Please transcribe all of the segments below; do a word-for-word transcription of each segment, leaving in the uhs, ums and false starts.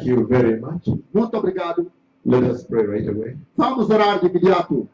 Thank you very much. Muito obrigado. Let us pray right away. Vamos orar de imediato.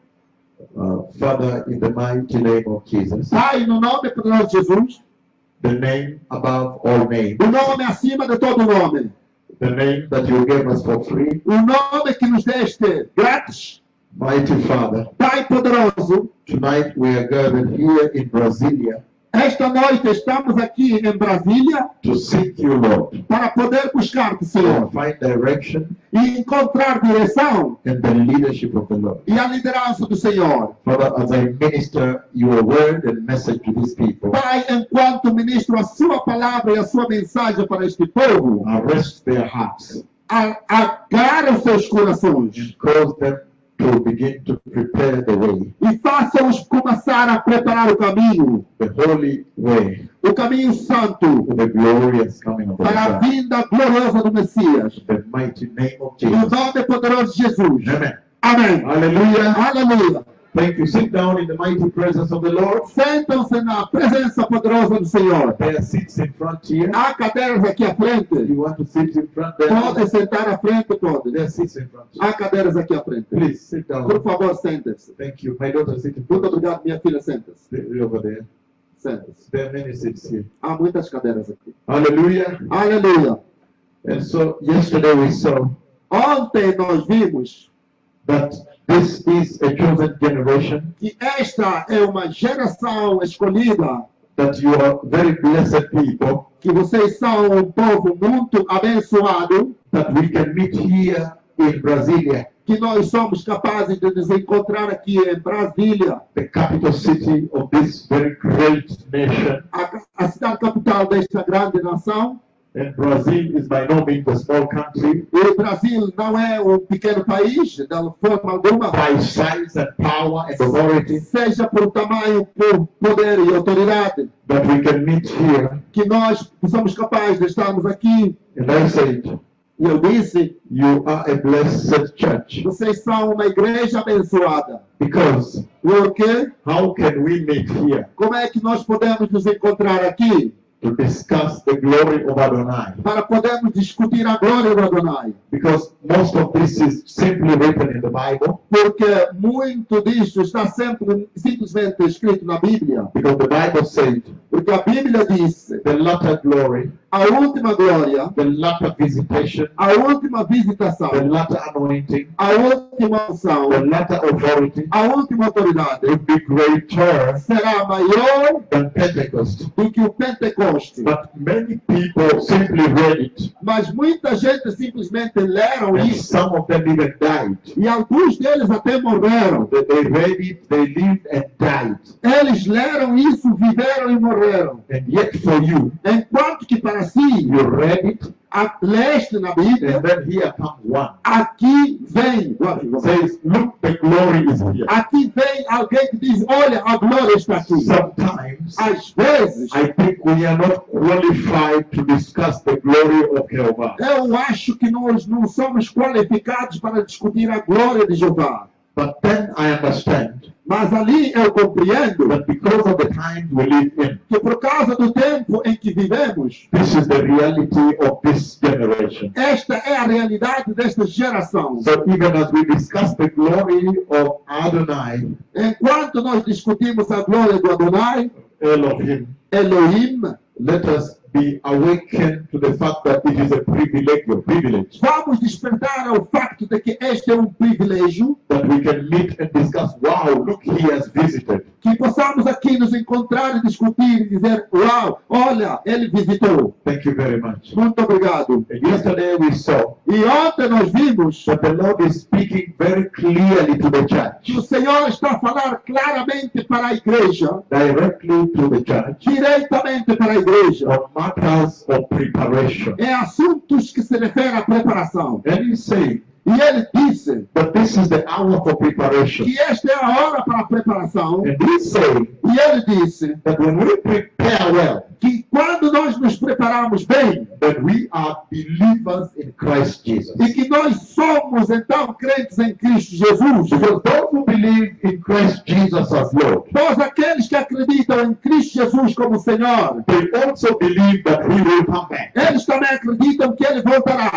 Uh, Father, in the mighty name of Jesus, Pai, no nome poderoso de Jesus, the name above all names, o nome acima de todo nome, the name that you gave us for free, o nome que nos deste grátis, mighty Father, Pai poderoso, tonight we are gathered here in Brasilia esta noite estamos aqui em Brasília to seek you, Lord, para poder buscar-te, Senhor, and find direction e encontrar direção and the leadership of the Lord. e a liderança do Senhor. Father, as I minister your word and message to these people, Pai, enquanto ministro a sua palavra e a sua mensagem para este povo, arrest their hearts a- agarra os seus corações and cause them to begin to prepare the way, e faça-os começar a preparar o caminho, the holy way, o caminho santo, for the glorious coming of the para a Messiah. vinda gloriosa do Messias. In the mighty name of No Jesus. nome poderoso de Jesus. Amen. Amém. Hallelujah. Aleluia. Thank you. Sit down in the mighty presence of the Lord. Sentam-se na presença poderosa do Senhor. There are seats in front here. Há cadeiras aqui à If frente. you want to sit in front there, Podem sentar à frente todos. there are seats in front. Há cadeiras aqui à frente. Please sit Por down. favor, sentem-se. Thank you. My daughter sit in Muito front. obrigado, minha filha, senta-se. Stay over there. Senta-se. There are many seats here. Há muitas cadeiras aqui. Hallelujah. Aleluia. And so yesterday we saw Ontem nós vimos that this is a chosen generation, que esta é uma geração escolhida, that you are very blessed people, que vocês são um povo muito abençoado, that we can meet here in Brasilia, que nós somos capazes de nos encontrar aqui em Brasília, the capital city of this very great nation. a, a cidade capital desta grande nação. And Brazil is by no means a small country, E o Brasil não é um pequeno país, de forma alguma, by size and power and authority, seja por tamanho, por poder e autoridade, that we can meet here. que nós somos capazes de estarmos aqui. And I said, E eu disse, you are a blessed church, vocês são uma igreja abençoada. because Porque how can we meet here como é que nós podemos nos encontrar aqui to discuss the glory of Adonai? para podermos discutir a glória do Adonai? Because most of this is simply written in the Bible, Porque muito disso está sempre simplesmente escrito na Bíblia. because the Bible said Porque a Bíblia disse, the latter glory, a última glória, the latter visitation, a última visitação, the latter anointing, a última unção, the latter authority a última autoridade would be greater será maior than Pentecost. do que o Pentecoste. But many people simply read it, Mas muita gente simplesmente leram and isso. some of them even died. E alguns deles até morreram. They, they read it, they lived and died. Eles leram isso, viveram e morreram. And yet for you, Enquanto que para si, you read it, a, leste na Bíblia, and then here comes one. aqui vem, Says, look, the glory is here. aqui vem alguém que diz, olha, a glória está aqui. Sometimes Às vezes, I think we are not qualified to discuss the glory of Jehovah. eu acho que nós não somos qualificados para discutir a glória de Jeová. But then I understand Mas ali eu compreendo that because of the times we live in, que por causa do tempo em que vivemos, this is the reality of this generation. esta é a realidade desta geração. So even as we discuss the glory of Adonai, Enquanto nós discutimos a glória do Adonai, Elohim, Elohim, let us be awakened to the fact that it is a privilege, a privilege vamos despertar ao facto de que este é um privilégio, that we can meet and discuss. Wow, look, he has visited. que possamos aqui nos encontrar e discutir e dizer, uau, olha, ele visitou. Thank you very much. Muito obrigado. And yesterday we saw E ontem nós vimos that the Lord is speaking very clearly to the que o church, Senhor está a falar claramente para a igreja, directly to the church, diretamente para a igreja, on matters of preparation. em assuntos que se referem à preparação. And he's saying E ele disse that this is the hour for preparation. que esta é a hora para a preparação. And he's saying E ele disse that when we prepare well, que quando nós nos preparamos bem, that we are believers in Christ Jesus. e que nós somos então crentes em Cristo Jesus, Because those who believe in Christ Jesus as Lord, todos aqueles que acreditam em Cristo Jesus como Senhor, they also believe that he will come back. eles também acreditam que ele voltará.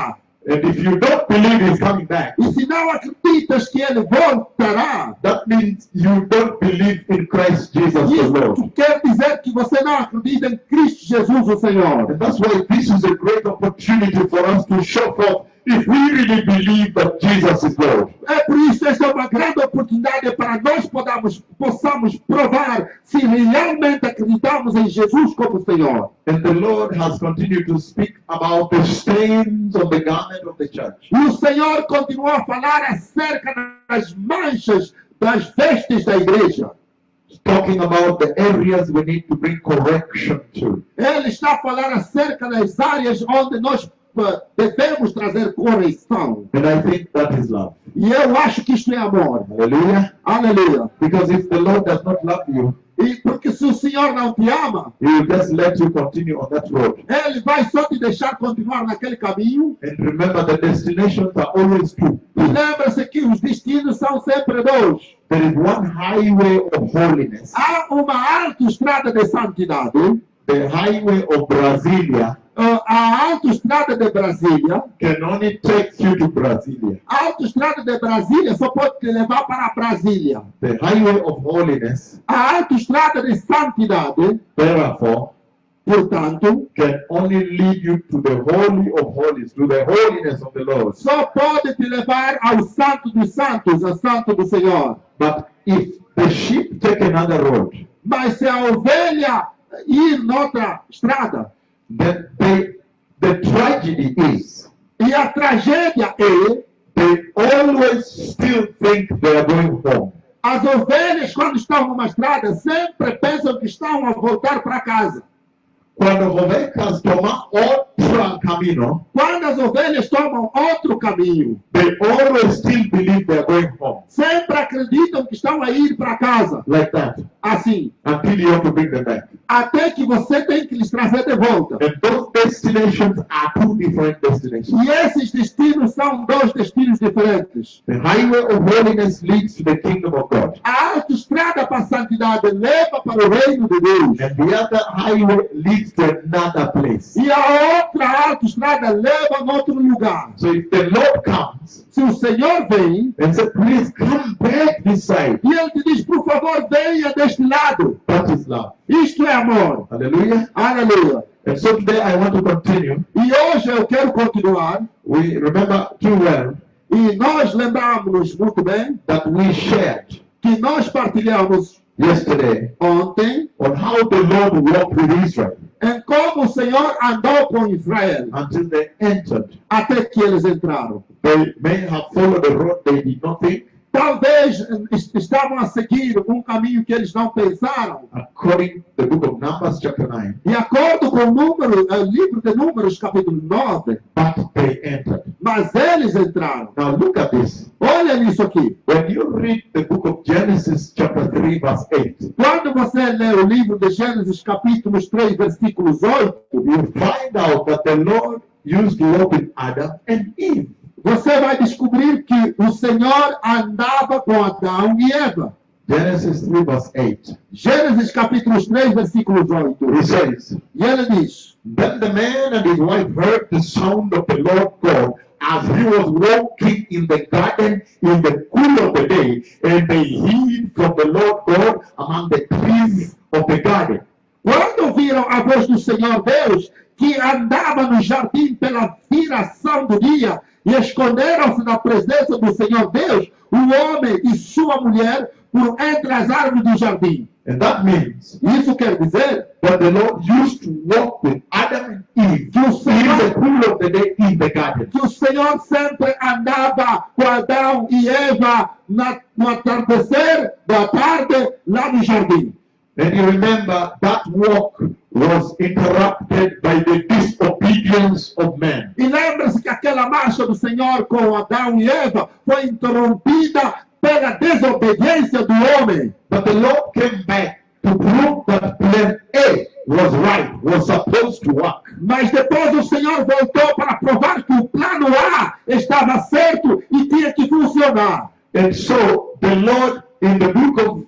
And if you don't believe he's coming back, e se não acreditas que ele voltará, that means you don't believe in Christ Jesus the isso Lord. quer dizer que você não acredita em Cristo Jesus, o Senhor. And that's why this is a great opportunity for us to show forth if we really believe that Jesus is Lord. É por isso esta é uma grande oportunidade para nós podamos, possamos provar se realmente acreditamos em Jesus como Senhor. And the Lord has continued to speak about the stains on the garment of the church. E o Senhor continuou a falar acerca das manchas das vestes da igreja. Talking about the areas we need to bring correction to. Ele está a falar acerca das áreas onde nós uh, devemos trazer correção. And I think that is love. E eu acho que isto é amor. Hallelujah. Aleluia. Because if the Lord does not love you, E porque se o Senhor não te ama, He will just let you continue on that road. Ele vai só te deixar continuar naquele caminho. And remember, the destinations are always two. E lembra-se que os destinos são sempre dois. There is one highway of holiness. Há uma autoestrada de santidade. The highway of Brasilia Uh, a autoestrada de Brasília. can only take you to Brasilia. A autoestrada de Brasília só pode te levar para Brasília. The highway of holiness, A autoestrada de santidade, therefore, portanto, can only lead you to the holy of holies, to the holiness of the Lord. só pode te levar ao Santo dos Santos, ao Santo do Senhor. But if the sheep take another road, Mas se a ovelha ir noutra estrada, then they, the tragedy is e a tragédia é, they always still think they are going home. as ovelhas, quando estão numa estrada, sempre pensam que estão a voltar para casa. Cuando ovejas toman otro camino, Quando as ovelhas tomam outro caminho, they always still believe they are going home. sempre acreditam que estão a ir para casa. Like that. Assim, Until you have to bring them back. até que você tem que lhes trazer de volta. And those destinations are two different destinations. E esses destinos são dois destinos diferentes. The highway of holiness leads to the kingdom of God. A autoestrada para a santidade leva para o reino de Deus. And the other highway leads to another place. E a outra autoestrada leva a outro lugar. So if the Lord comes Se o Senhor vem and says, please come back this side, e Ele te diz, por favor, venha deste lado. that is love. Isto é amor. Hallelujah. Aleluia. And so today I want to continue. E hoje eu quero continuar. We remember too well E nós lembramos muito bem that we shared que nós partilhamos yesterday ontem on how the Lord walked with Israel em como o Senhor andou com Israel until they entered. até que eles entraram. They may have followed the road they did not think, Talvez est- estavam a seguir um caminho que eles não pensaram. according to the book of Numbers chapter nine, De acordo com o número, o livro de Números, capítulo nove, but they entered. mas eles entraram. Now look at this. Olha nisso aqui. When you read the book of Genesis chapter three verse eight, Quando você lê o livro de Gênesis, capítulos três, versículos oito, you find out that the Lord used to walk with Adam and Eve. você vai descobrir que o Senhor andava com Adão e Eva. Genesis three verse eight. Gênesis, capítulos três, versículos oito. He says, E ele diz: then the man and his wife heard the sound of the Lord God as he was walking in the garden in the cool of the day, and they hid from the Lord God among the trees of the garden. Quando viram a voz do Senhor Deus, que andava no jardim pela viração do dia, e esconderam-se da presença do Senhor Deus, o homem e sua mulher, por entre as árvores do jardim. And that means Isso quer dizer that the Lord used to walk with Adam and Eve que o in Senhor, the cool of the day in the garden. que o Senhor sempre andava com Adão e Eva na, no atardecer da tarde, lá no jardim. And you remember that walk was interrupted by the disobedience of man. E lembra-se que aquela marcha do Senhor com Adão e Eva foi interrompida pela desobediência do homem. But the Lord came back to prove that plan A was right, was supposed to work. Mas depois o Senhor voltou para provar que o plano A estava certo e tinha que funcionar. And so the Lord in the book of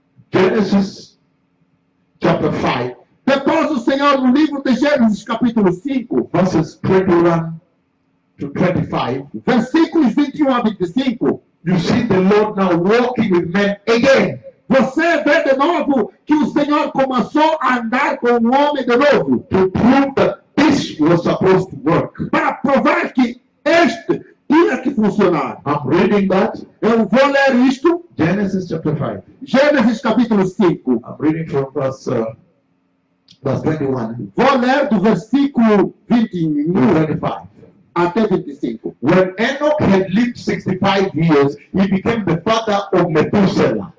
Genesis chapter five, Depois o Senhor no livro de Gênesis capítulo cinco, verses twenty-one to twenty-five, versículos vinte e um a vinte e cinco, you see the Lord now walking with men again. você vê de novo que o Senhor começou a andar com o homem de novo, To prove that this was supposed to work. para provar que este tinha que funcionar. I'm reading that. Eu vou ler isto, Genesis chapter five. Gênesis capítulo cinco. I'm reading from verse, uh, verse twenty-one Vou ler do versículo vinte e to um twenty-five. até vinte e cinco. When Enoch had lived sixty-five years, he became the father of Methuselah.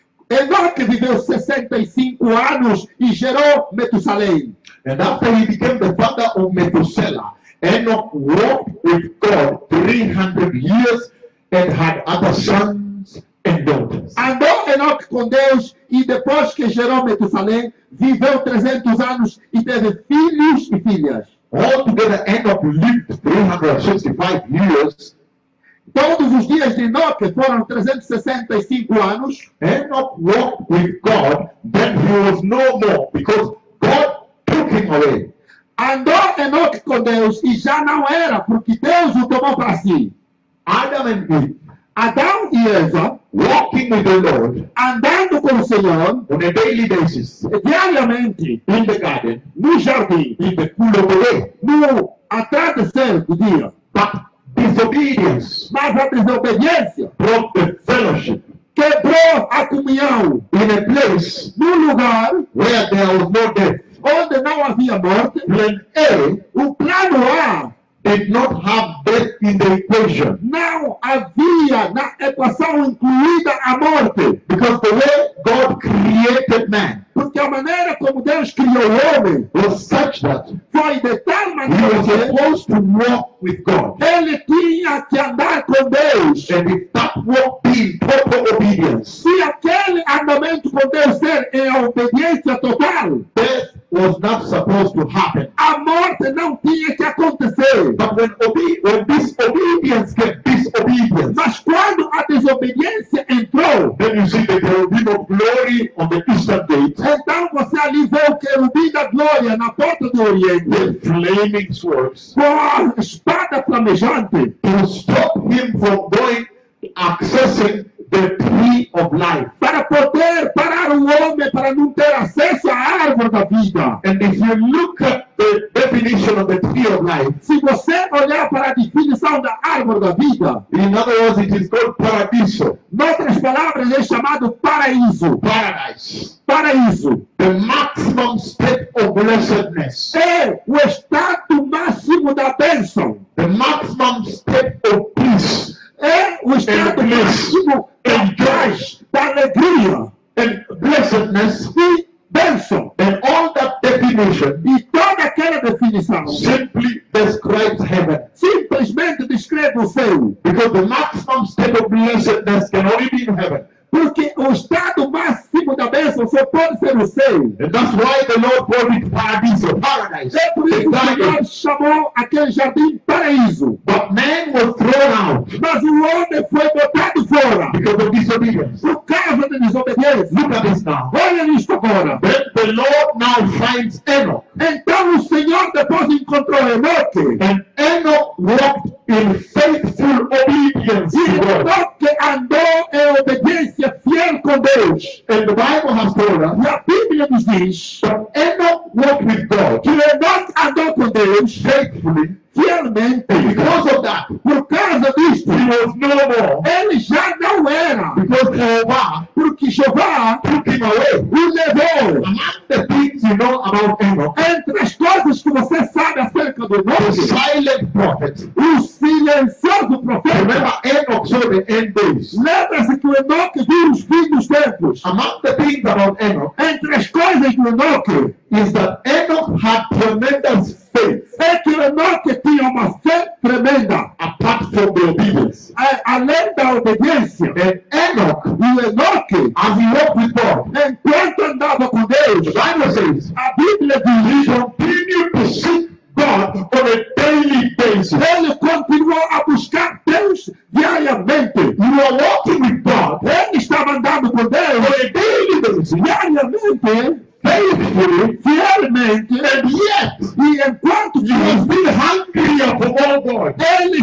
Enoque viveu sessenta e cinco anos e gerou Metusalém. And after he became the father of Methuselah, Enoch walked with God three hundred years and had other sons and daughters. Andou Enoque com Deus e depois que gerou Metusalém, viveu trezentos anos e teve filhos e filhas. Altogether, Enoch lived three hundred sixty-five years. Todos os dias de Enoque foram trezentos e sessenta e cinco anos. Enoch walked with God, then he was no more because God took him away. Andou Enoque com Deus e já não era, porque Deus o tomou para si. Adam and Eve, Adão e Eva, walking with the Lord andando com o Senhor, on a daily basis diariamente, in the garden, no jardim, in the cool of the day. no atardecer do dia. But disobedience Mas a desobediência broke the fellowship quebrou a comunhão in a place no lugar where there was no death. onde não havia morte. Plan A O plano A did not have death in the equation não havia na equação incluída a morte. because the way God created man Porque a maneira como Deus criou o homem was such that foi de tal he maneira was que supposed to walk with God. ele tinha que andar com Deus. And if that walk be in total obedience, Se aquele andamento com Deus ser em obediência total, death was not supposed to happen. a morte não tinha que acontecer. But when, obe- when disobedience came, disobedience, Mas quando a desobediência entrou, then you see the cherubim of glory on the eastern gate então você ali vê o querubim da glória na porta do Oriente, with flaming swords com a espada flamejante, to stop him from going, accessing the tree of life. para poder parar o homem para não ter acesso à árvore da vida. And if you look at the definition of the tree of life, Se você olhar para a definição da árvore da vida, in other words, it is called paradiso, em outras palavras, é chamado paraíso. paradise, Paraíso the maximum state of blessedness, é o estado máximo da bênção, the maximum state of peace é o estado máximo da paz, da alegria and blessedness, e bênção. and all that definition E toda aquela definição simply describes heaven. simplesmente descreve o céu. Because the maximum state of blessedness can only be in heaven. Porque o estado máximo da bênção só pode ser o céu. And that's why the Lord called it paradiso, paradise. É por isso que o Exactly. Senhor chamou aquele jardim paraíso. But man was thrown out Mas o homem foi botado fora because of disobedience. por causa da desobediência. Look at this now. Olha isto agora. Then the Lord now finds Enoch. Então o Senhor depois encontrou Enoque. And Enoch walked in faithful obedience E to God. Enoque andou em obediência fiel com Deus. And the Bible has told us E a Bíblia nos diz that Enoch walked with God que Enoque andou com Deus faithfully. fielmente. And because of that, Por causa disto, he was no more. ele já não era. Because Jehovah Porque Jeová took him away. o levou. Among the things you know about Enoch, Entre as coisas que você sabe acerca do the Enoque, silent prophet. o silencioso profeta. Remember, Enoch saw the end days. Lembra-se que o Enoque viu os fins dos tempos. Among the things about Enoch Entre as coisas do Enoque, is that Enoch had tremendous faith é que o Enoque tinha uma fé tremenda, apart from the obedience. a- além da obediência. And Enoch, E o Enoque, as he walked with God, enquanto andava com the Deus, Bible says, a Bíblia he diz, continued to seek God on a daily basis. ele continuou a buscar Deus diariamente. You are walking with God Ele estava andando com on Deus a daily basis, diariamente, faithfully, fielmente, and yet e enquanto he was que still hungrier for more God. ele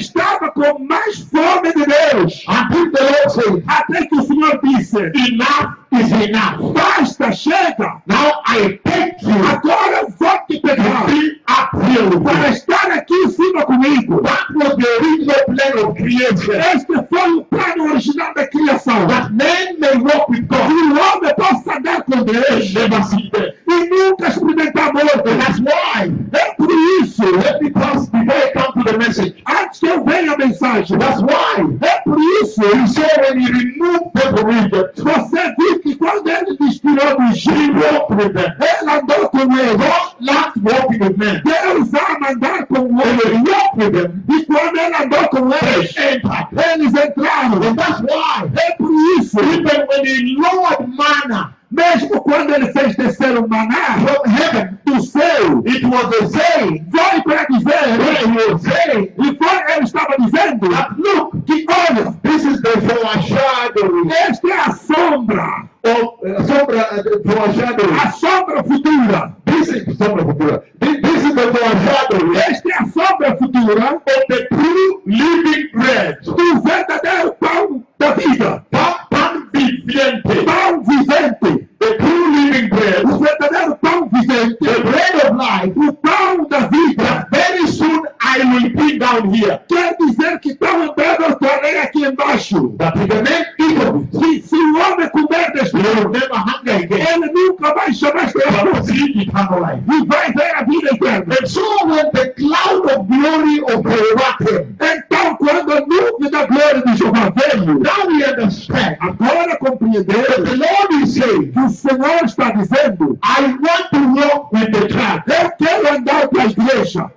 I take you Agora eu vou te to pegar be up here with para you. estar aqui em cima comigo. That was the original plan of creation. Este foi o plano original da criação. That man may walk with Que God o homem possa andar com and Deus never see death. e nunca experimentar morte. And that's why, É por isso, let me pass before I come to the message. antes que eu venha a mensagem, That's why é por isso, you saw when he removed them from Egypt, você viu que quando ele nos tirou do he Egito, walked with them. ele andou com eles. God likes walking with men. Deus ama andar com And when eles. he walked with them, E quando ele andou com eles, they entered. eles entraram. And that's why, É por isso, even when he lowered manna mesmo quando ele fez descer o maná from heaven, do céu, it was a saying, foi para dizer, where he was saying, e foi, ele estava dizendo, that look, que olha, this is the foreshadowing esta é a sombra, of uh, sombra, uh, foreshadowing. a sombra futura. This is sombra futura. This, this is the foreshadowing Esta é a sombra futura of the true living bread. do verdadeiro pão da vida. Pan, pan viviente. Pão vivente. The true living bread. O verdadeiro pão vivente. The bread of life. O pão da vida. That very soon I will bring down here. Quer dizer que tão em breve eu tornei aqui embaixo. That if the man eat of it, Se, se o homem comer deste he will pão, never hunger again. ele nunca vai chamar este But pão see eternal life. e vai ver a vida eterna. And so when the cloud of glory of Jehovah came, Então, quando a nuvem da glória de Jeová veio, now we understand agora that compreendemos the Lord is saying, que o Senhor está dizendo: I want to walk with the church. eu quero andar com a igreja,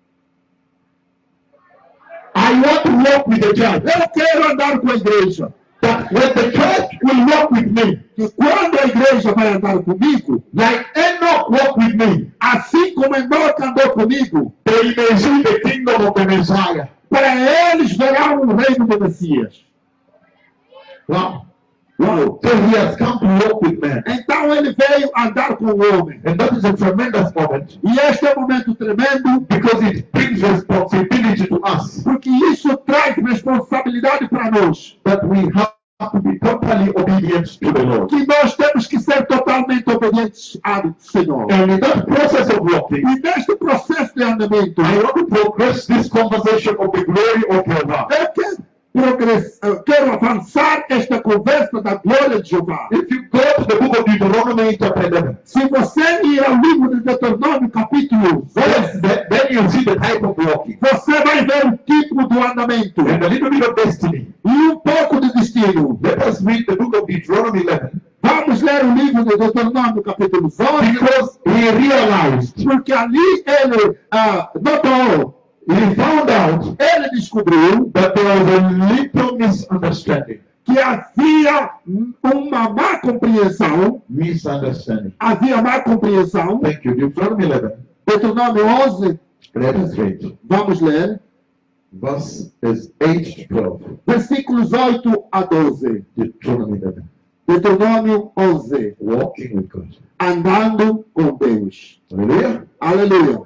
I want to walk with the church. eu quero andar com a igreja. That when the church will walk with me, Que quando a igreja vai andar comigo, like Enoch walked with me, assim como Enoque andou comigo, they may see the kingdom of the Messiah. para eles verão o reino do Messias. Wow. Uau. So he has come to walk with men. Então ele veio andar com o homem. And that is a tremendous moment E este é um momento tremendo, because it brings responsibility to us porque isso traz responsabilidade para nós. that we have to be totally obedient to the Lord. Que nós temos que ser totalmente obedientes ao Senhor. And in that process of walking, E neste processo de andamento, I want to progress this conversation of the glory of Jehovah. eu quero, progress, eu quero avançar esta conversa da glória de Jeová. If you go to the book of Deuteronomy chapter eleven, Se você ir ao livro de Deuteronômio, capítulo then, dez, then you see the type of walking você vai ver o tipo do andamento and a little bit of destiny. e um pouco de destino. Let us read the book of Deuteronomy eleven Vamos ler o livro de Deuteronômio, capítulo onze, because he realized, porque ali ele ah, notou, he found out ele descobriu that there was a little misunderstanding. que havia uma má compreensão, Misunderstanding. havia má compreensão. Thank you. Deuteronomy eleven. Deuteronômio onze, Let us read. vamos ler, Verse is eight to twelve. versículos oito a doze. Deuteronomy eleven. Deuteronômio onze, Walking with God. andando com Deus. Hallelujah. Aleluia,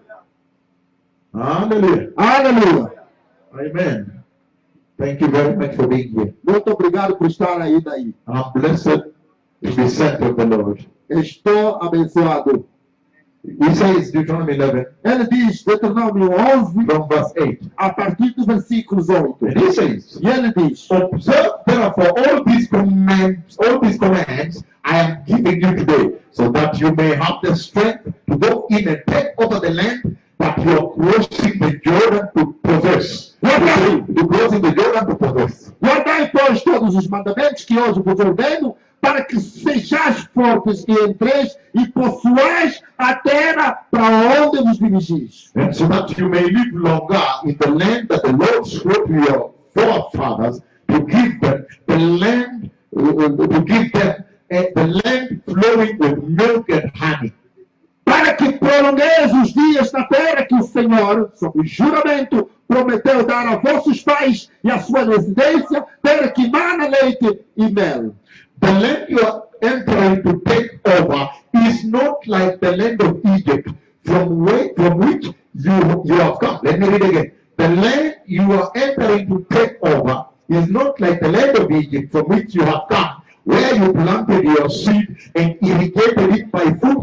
Hallelujah. aleluia. Amen. Thank you very much for being here. Muito obrigado por estar aí daí. I'm blessed to be sent of the Lord. Estou abençoado. He says, Deuteronomy eleven, Ele diz, Deuteronômio onze, from verse eight. a partir dos versículos oito. And he says, E ele diz, observe therefore all these commands, all these commands I am giving you today, so that you may have the strength to go in and take over the land that you are crossing the Jordan to possess. To, to crossing the Jordan to possess. guardai, pois, todos os mandamentos que hoje vos ordeno, para que sejais fortes e entreis e possuais a terra para onde vos dirigis. And so that you may live longer in the land that the Lord swore to your forefathers to give them, the land, uh, to give them, uh, the land flowing with milk and honey. Para que prolongueis os dias na terra que o Senhor, sob juramento, prometeu dar a vossos pais e a sua descendência, terra que mana leite e mel. The land you are entering to take over is not like the land of Egypt from, way, from which you, you have come. Let me read again. The land you are entering to take over is not like the land of Egypt from which you have come, where you planted your seed and irrigated it by foot, as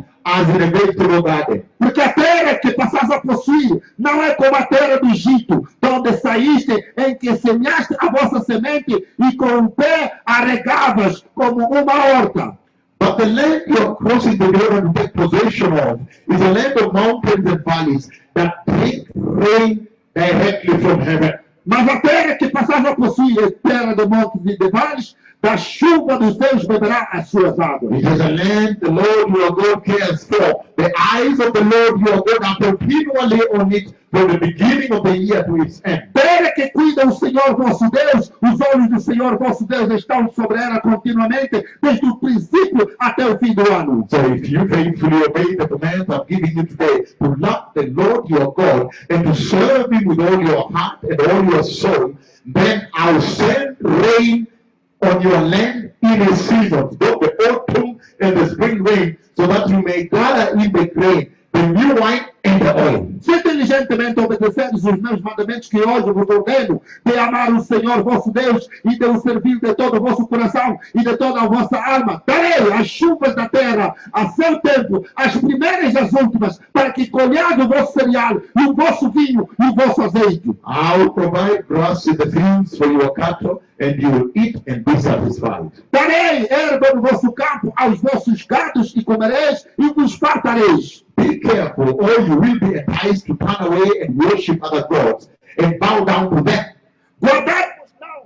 as in a vegetable garden. Porque a terra que passas a possuir não é como a terra do Egito, de onde saíste, em que semeaste a vossa semente e com o pé a regavas como uma horta. But the land you are crossing the Jordan to take possession of is a land of mountains and valleys that take rain directly from heaven. Mas a terra que passas a possuir é terra de montes e de vales, da chuva dos céus beberá as suas águas. It is a land the Lord your God cares for. The eyes of the Lord your God are continually on it from the beginning of the year to its end. Terra que cuida o Senhor vosso Deus, os olhos do Senhor vosso Deus estão sobre ela continuamente, desde o princípio até o fim do ano. So if you faithfully obey the commands I'm giving you today to love the Lord your God and to serve him with all your heart and all your soul, then I'll send rain on your land in a season, both the autumn and the spring rain, so that you may gather in the grain, the new wine and the oil. Se diligentemente obedeceres os meus mandamentos que hoje vos ordeno, de amar o Senhor vosso Deus e de o servir de todo o vosso coração e de toda a vossa alma, darei as chuvas da terra a seu tempo, as primeiras e as últimas, para que colhais o vosso cereal e o vosso vinho e o vosso azeite. I'll provide grass in the fields for your cattle, and you will eat and be satisfied. Darei erva no vosso campo aos vossos gados e comereis e vos fartareis. Be careful, or you will be enticed to turn away and worship other gods and bow down to them. Guardai-vos não,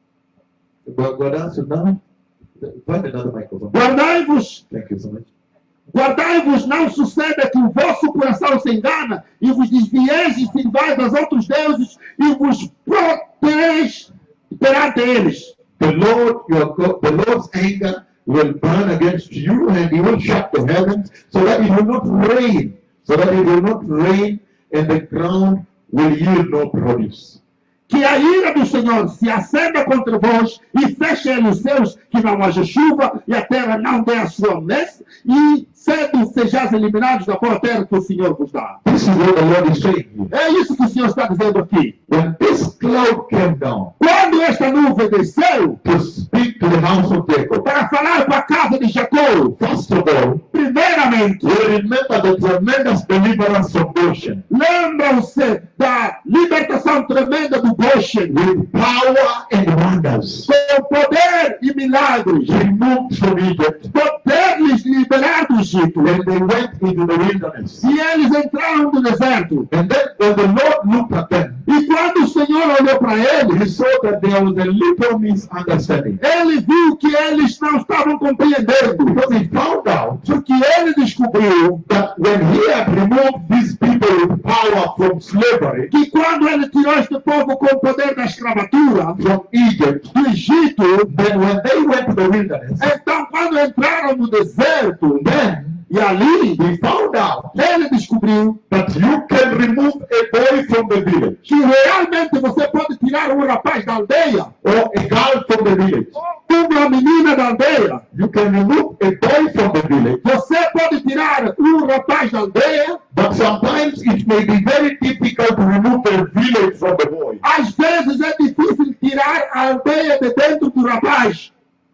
Go, go down, so now, find another microphone. guardai-vos, Thank you so much. guardai-vos, não suceda que o vosso coração se engana e vos desvieis e sirvais aos outros deuses e vos protereis perante eles. The Lord, your God, the Lord's anger will burn against you, and he will shut the heavens so that it will not rain, so that it will not rain, and the ground will yield no produce. Que a ira do Senhor se acenda contra vós e feche ele os céus, que não haja chuva e a terra não dê a sua messe, e cedo sejais eliminados da boa terra que o Senhor vos dá. This is what the Lord is saying here. É isso que o Senhor está dizendo aqui. When this cloud came down Quando esta nuvem desceu to speak to the house of Jacob, para falar com a casa de Jacó, first of all, primeiramente, we remember the tremendous deliverance from Goshen, lembram-se da libertação tremenda do Goshen, with power and wonders, com poder e milagres, removed from Egypt, poder lhes liberar do Egito. and they went into the wilderness. E eles entraram no deserto. And then when the Lord looked at them, E quando o Senhor olhou para he eles, saw that there was a little misunderstanding. ele viu que eles não estavam compreendendo. Because he found out Porque ele descobriu that when he had removed these people with power from slavery, que quando ele tirou este povo com o poder da escravatura from Egypt, do Egito, then when they went to the wilderness, então quando entraram no deserto, then e ali he found out ele descobriu that you can remove a boy from the village que realmente você pode tirar um rapaz da aldeia, or a girl from the village. uma menina da aldeia. You can remove a boy from the village, Você pode tirar um rapaz da aldeia. but sometimes it may be very difficult to remove the village from the boy. Às vezes é difícil tirar a aldeia de dentro do rapaz.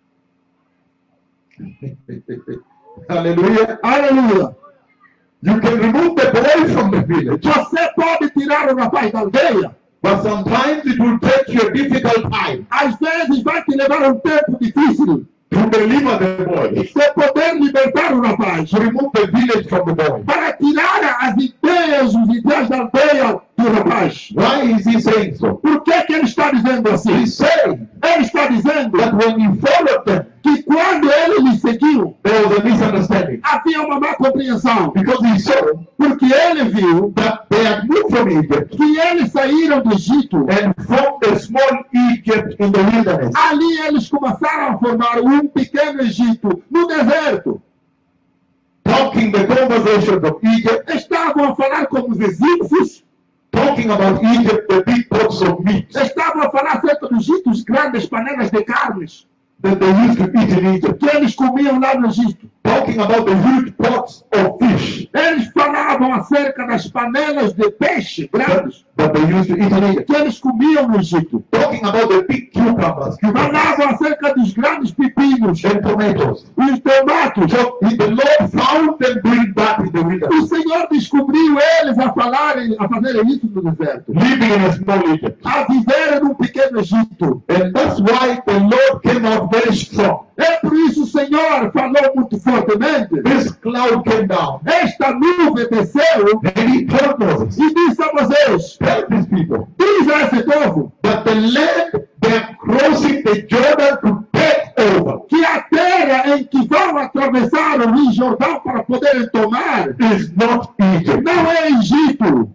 Hallelujah. Aleluia. You can remove the boy from the village, Você pode tirar o rapaz da aldeia. but sometimes it will take you a difficult time Às vezes vai te levar um tempo difícil to deliver the boy, para poder libertar o rapaz. to remove the village from the boy. Para tirar as ideias, os ideias da aldeia do rapaz. Why is he saying so? Por que que ele está dizendo assim? He's saying Ele está dizendo that when he followed them, que quando ele lhe seguiu, there was a misunderstanding. havia uma má compreensão. Because he saw Porque ele viu that they had moved from Egypt que eles saíram do Egito. and formed a small Egypt in the wilderness. Ali eles começaram a formar um pequeno Egito no deserto. Talking the conversations of Egypt, Estavam a falar como os egípcios. talking about Egypt, the big pots of meat Estavam a falar acerca do Egito, as grandes panelas de carnes that they used to eat in Egypt. que eles comiam lá no Egito. Talking about the huge pots of fish Eles falavam acerca das panelas de peixe grandes that they used to eat in Egypt. que eles comiam no Egito. Talking about the big cucumbers, cucumbers Falavam acerca dos grandes pepinos and tomatoes. e os tomates. So the Lord found them doing that a falarem, a fazerem isso no deserto. living in a small Egypt. A viverem num pequeno Egito. And that's why the Lord came out very strong. É por isso o Senhor falou muito fortemente. This cloud came down, Esta nuvem desceu and he told Moses, e disse a Moisés: tell these people diz a esse povo that the land they are crossing the Jordan to take over que a terra em que vão atravessar o Rio Jordão para poderem tomar is not Egypt. não é Egito.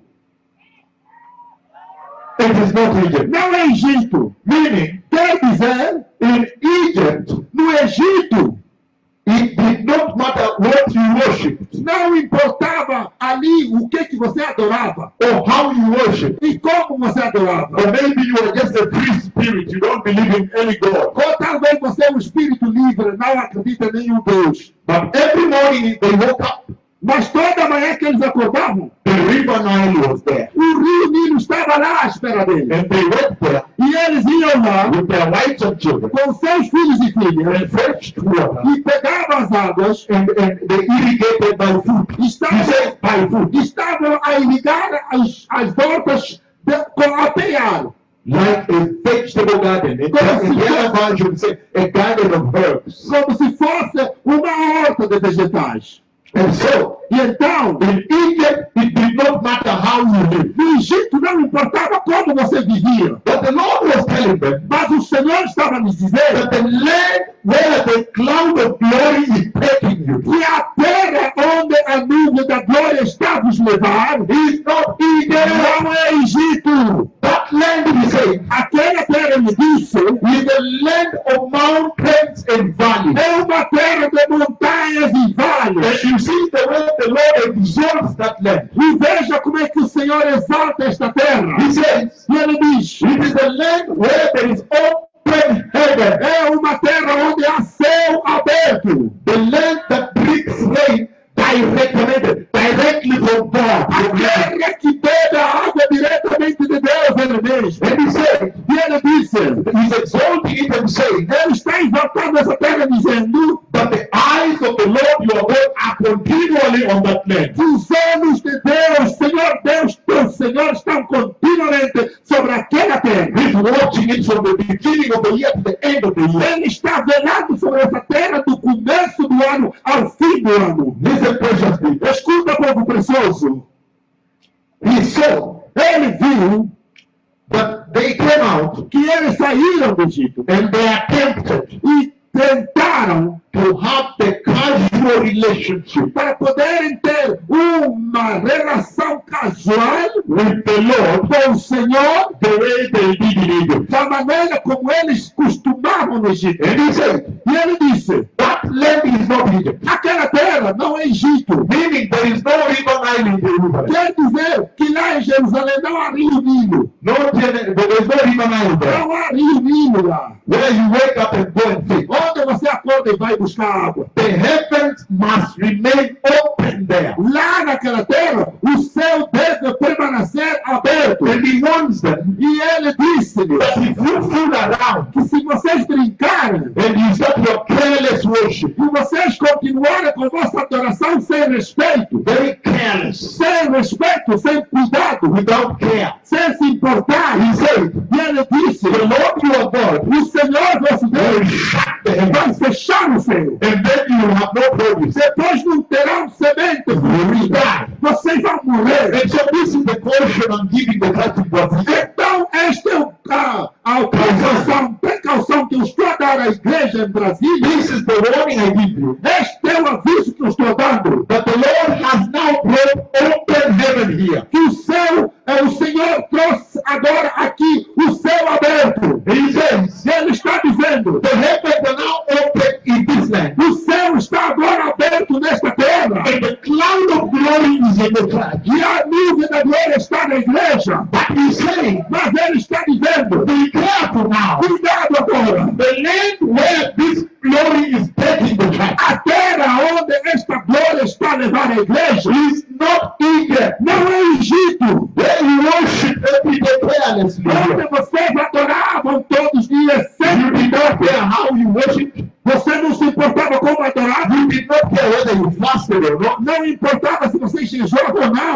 It is not Egypt. Não é Egito. Meaning, Quer dizer, in Egypt, no Egito, it did not matter what you worshipped não importava ali o que, que você adorava or how you worshipped. e como você adorava. Or maybe you are just a free spirit. You don't believe in any God. Ou talvez você é um espírito livre, não acredita em nenhum Deus. But every morning they woke up. Mas toda manhã que eles acordavam, The river Nile was there. o rio Nilo estava lá à espera deles. And they went there E eles iam lá with their wives and children com seus filhos e filhas and fetched water. e pegavam as águas, And, and they irrigated by foot. He estavam, said by foot. estavam a irrigar as, as hortas de, com a pear, Like a vegetable garden. In the, in the other version, say a garden of herbs. como se fosse uma horta de vegetais. And so, E então, in Egypt, it did not matter how you lived. no Egito não importava como você vivia, But the Lord was telling them mas o Senhor estava lhes dizendo that the land where the cloud of glory is taking you que a terra onde a nuvem da glória está vos levar is not Egypt. não é Egito. That land, he said, Aquela terra, ele disse, is the land of mountains and valleys. é uma terra de montanhas e vales. And you see the way the Lord exalts that land. E veja como é que o Senhor exalta esta terra. He says, E ele diz, it is the land where there is open heaven. é uma terra onde há céu aberto. The land that brings rain directly, directly from God. A terra que bebe a água diretamente de Deus, ele mesmo. And he said, E ele disse, he's exalting it and saying ele está exaltando essa terra dizendo that the eyes of the Lord your God are continually on that land. que os olhos de Deus, Senhor Deus, teu Senhor, estão continuamente sobre aquela terra. He's watching it from the beginning of the year to the end of the year. Ele está velando sobre essa terra do começo do ano ao fim do ano. Listen, precious people. Escuta, povo precioso. He saw Ele viu that they came out que eles saíram do Egito and they attempted e tentaram to have the casual relationship para poderem ter uma relação casual with the Lord com o Senhor the way they did in Egypt. da maneira como eles costumavam no Egito. And he said, E ele disse, that land is not Egypt. aquela terra não é Egito. Meaning there is no river Nile in Jerusalem. Quer dizer que lá em Jerusalém não há rio Nilo. No, there is no river Nile there. Não há rio Nilo lá. Where you wake up and go and fish. Onde você acorda e vai buscar água. The heavens must remain open there. Lá naquela terra, o céu deve permanecer aberto. And he warns them E ele disse-lhes that if you fool around que se vocês brincarem and you start your careless worship, e vocês continuarem com vossa adoração sem respeito, very careless, sem respeito, sem cuidado, without care, sem se importar, he said, e ele disse, the Lord your God o Senhor vosso will Deus shut the vai heavens, fechar o céu. and then you will have no produce. Depois não terão semente. You will die. Vocês vão morrer. And so this is the caution I'm giving the church in Brazil. Então, esta é o- a, a precaução, precaução que eu estou a dar à igreja em Brasília. This is the warning I give you. Este é o aviso que eu estou dando. That the Lord has now brought open heaven here. Que o céu, é, o Senhor trouxe agora aqui o céu aberto. He says, Ele está dizendo, the heavens are now open in this land. o céu está agora aberto nesta terra. And the cloud of glory is in the church. E a nuvem da glória está na igreja. But he's saying, Mas ele está dizendo, be careful now. cuidado agora. The land where this glory is taking the church A terra onde esta glória está a levar a igreja is not Egypt, não é Egito, where you worship every day carelessly. onde vocês adoravam todos os dias You sem did not cuidado. care how you worship. Você não se importava como adorava, You did not care whether you fasted or not. não importava se vocês jejuavam ou não. You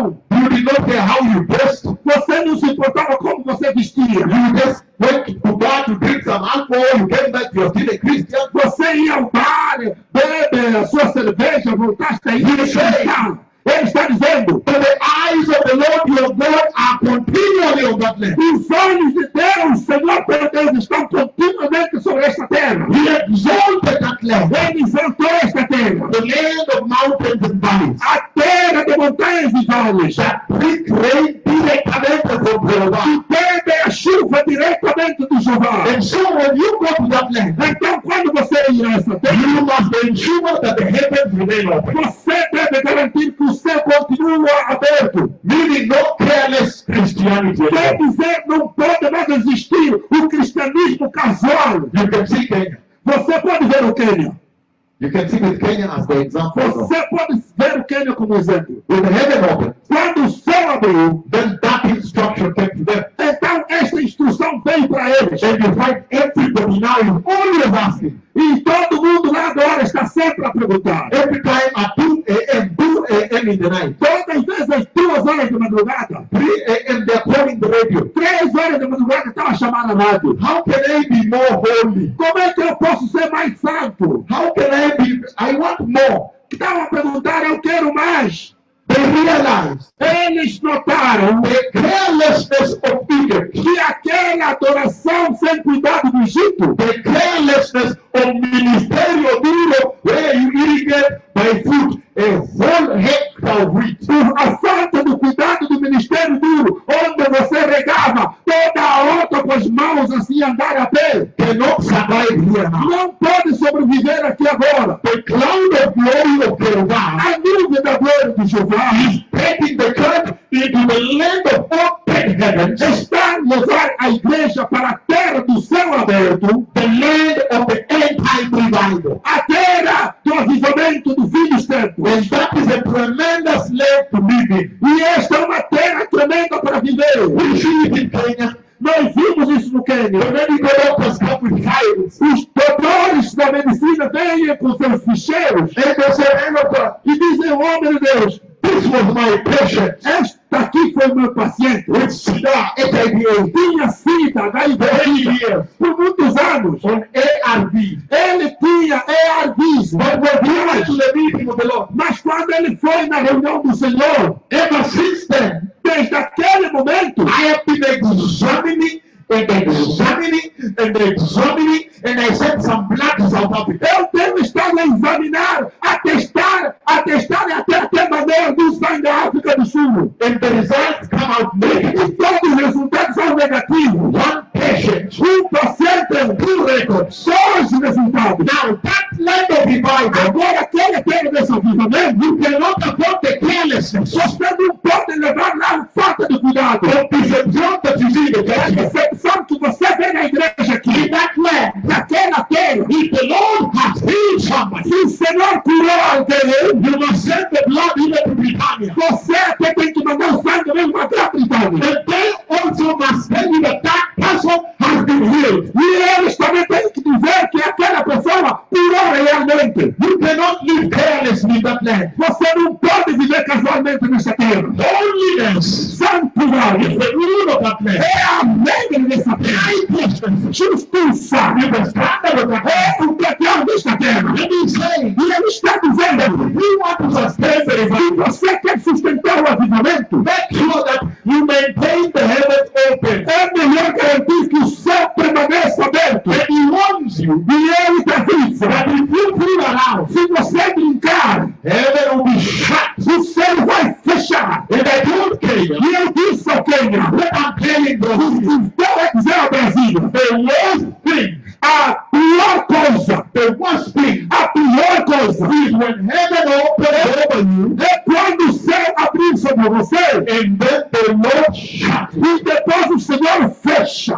You did not care how you dressed. Você não se importava como você vestia. You just went to bar to drink some alcohol. You came back, you're still a Christian. Você ia ao bar, bebe a sua cerveja, voltaste a ir cristã. Ele está dizendo, But the eyes of the Lord your God are continually on that land. os olhos de Deus, Senhor teu Deus, estão continuamente sobre esta terra. He exalted that land. Ele exaltou esta terra. The land of mountains and valleys. A terra de montanhas e vales. That drink rain directamente from Jehovah. Que bebe a chuva diretamente do Jeová. And so when you go to that land, Então, quando você ir a essa terra, you must ensure that the heavens remain open. você deve garantir que o céu continua aberto. Meaning no careless Christianity. Quer dizer, não pode mais existir o cristianismo casual. You can see Kenya. Você pode ver o Quênia. You can see with Kenya as the example. Você pode ver o Quênia como exemplo. When the heaven opened, Quando o céu abriu, then that instruction came to them. então esta instrução veio para eles. And you find everybody now is always asking. E todo mundo lá agora está sempre a perguntar. Every time at two a m, two a m in the night, Todas as vezes às duas horas de madrugada, three a m they're calling the radio. três horas de madrugada estão a chamar na rádio. How can I be more holy? Como é que eu posso ser mais santo? How can I be? I want more. Estavam a perguntar, eu quero mais. They realize Eles notaram the carelessness of Egypt, que aquela adoração sem cuidado do Egito, the carelessness of ministerial duro, where you irrigate by foot a whole hectare of wheat. a falta do cuidado do ministério duro, onde você regava toda a horta com as mãos assim andar a pé, Cannot survive here now. não pode sobreviver aqui agora. The cloud of glory of Jehovah A nuvem da glória de Jeová is taking the church into the land of open heavens, está a levar a igreja para a terra do céu aberto, the land of the end time revival. a terra do avivamento do fim dos tempos. And that is a tremendous land to live in. E esta é uma terra tremenda para viver. We see it in Kenya. Nós vimos isso no The Quênia. medical doctors come with files. Os doutores da medicina vêm com seus ficheiros And they say, "Man of God, e dizem, homem de Deus, this was my patient esta aqui foi meu paciente. with SIDA, H I V AIDS, Tinha sida, H I V many years por muitos anos. on A R V. Ele tinha E R Vs, But when he went to the meeting of the Lord, mas quando ele foi na reunião do Senhor, ever since then, desde aquele momento, I have been examining and examining and examining, and I sent some blood to South Africa. eu tenho estado a examinar, a testar, a testar e até ter maneira do sangue da África do Sul. And the results come out E negative. todos os resultados são negativos. One patient, Um paciente, two records. dois resultados. Now, that land of revival, Agora, aquele terra desse avivamento, you cannot afford the carelessness você não pode levar lá a falta de cuidado. of deception that you see in the A church. decepção que você vê na igreja aqui, In that land, naquela terra, if the Lord has healed somebody, se o Senhor curou alguém, you must send the blood even to Britannia. você até tem que mandar o sangue mesmo para a Britânia. And they also must tell you that that person has been healed. E eles também têm que dizer que aquela pessoa curou realmente. You cannot live carelessly in that land. Você não pode viver casualmente nessa terra. Holiness Santidade is the rule of that land. é a regra dessa terra. Righteousness Justiça is the standard of that land. é o petróleo desta terra. And he's saying, E ele está dizendo, you want to sustain the se revival, você quer sustentar o avivamento, make sure that you maintain the heavens open. é melhor garantir que o céu permaneça aberto. And he warns you E ele te avisa, that if you fool around, se você brincar, heaven will be shut. o céu vai fechar. And I told Kenya, E eu disse ao Quênia, what I'm telling Brazil, então é dizer ao Brasil, the worst thing, a pior coisa, the worst thing a pior coisa is when heaven opens over you é quando o céu abrir sobre você and then the Lord shut. e depois o Senhor fecha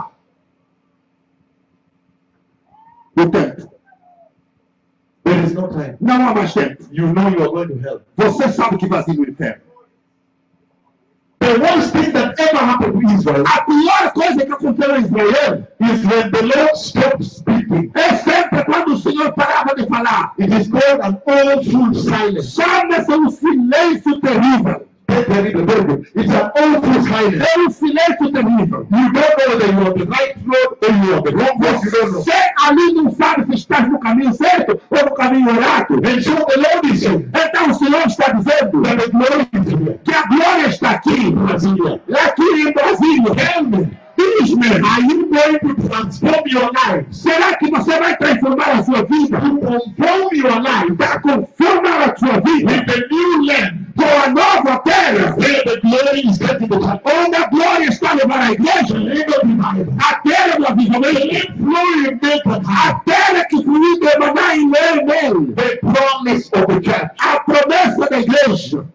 o tempo. There is no time. Não há mais tempo. You know you are going to hell. Você sabe que vai vir no inferno. The worst thing that ever happened to Israel A pior coisa que aconteceu em Israel is when the Lord stopped speaking. é sempre quando o Senhor parava de falar. It is called an awful silence. Chama-se um silêncio terrível. The, the terrible, very good. It's an awful silence. É um silêncio terrível. You don't know whether you're on the right road or you're on the wrong road. You don't know. Você ali não sabe se estás no caminho certo ou no caminho errado. And so the Lord is saying Então o Senhor está dizendo that the glory is here. que a glória está aqui, Brasília. aqui em Brasília. Tell me, Diz-me, are you going to transform your life? será que você vai transformar a sua vida? To conform your life Para conformar a sua vida with the new land com a nova terra, where the glory is going to become. onde a glória está a levar a igreja, a terra do avivamento, a terra que fluiu de emanar em nele, The promise of the church. a promessa da igreja.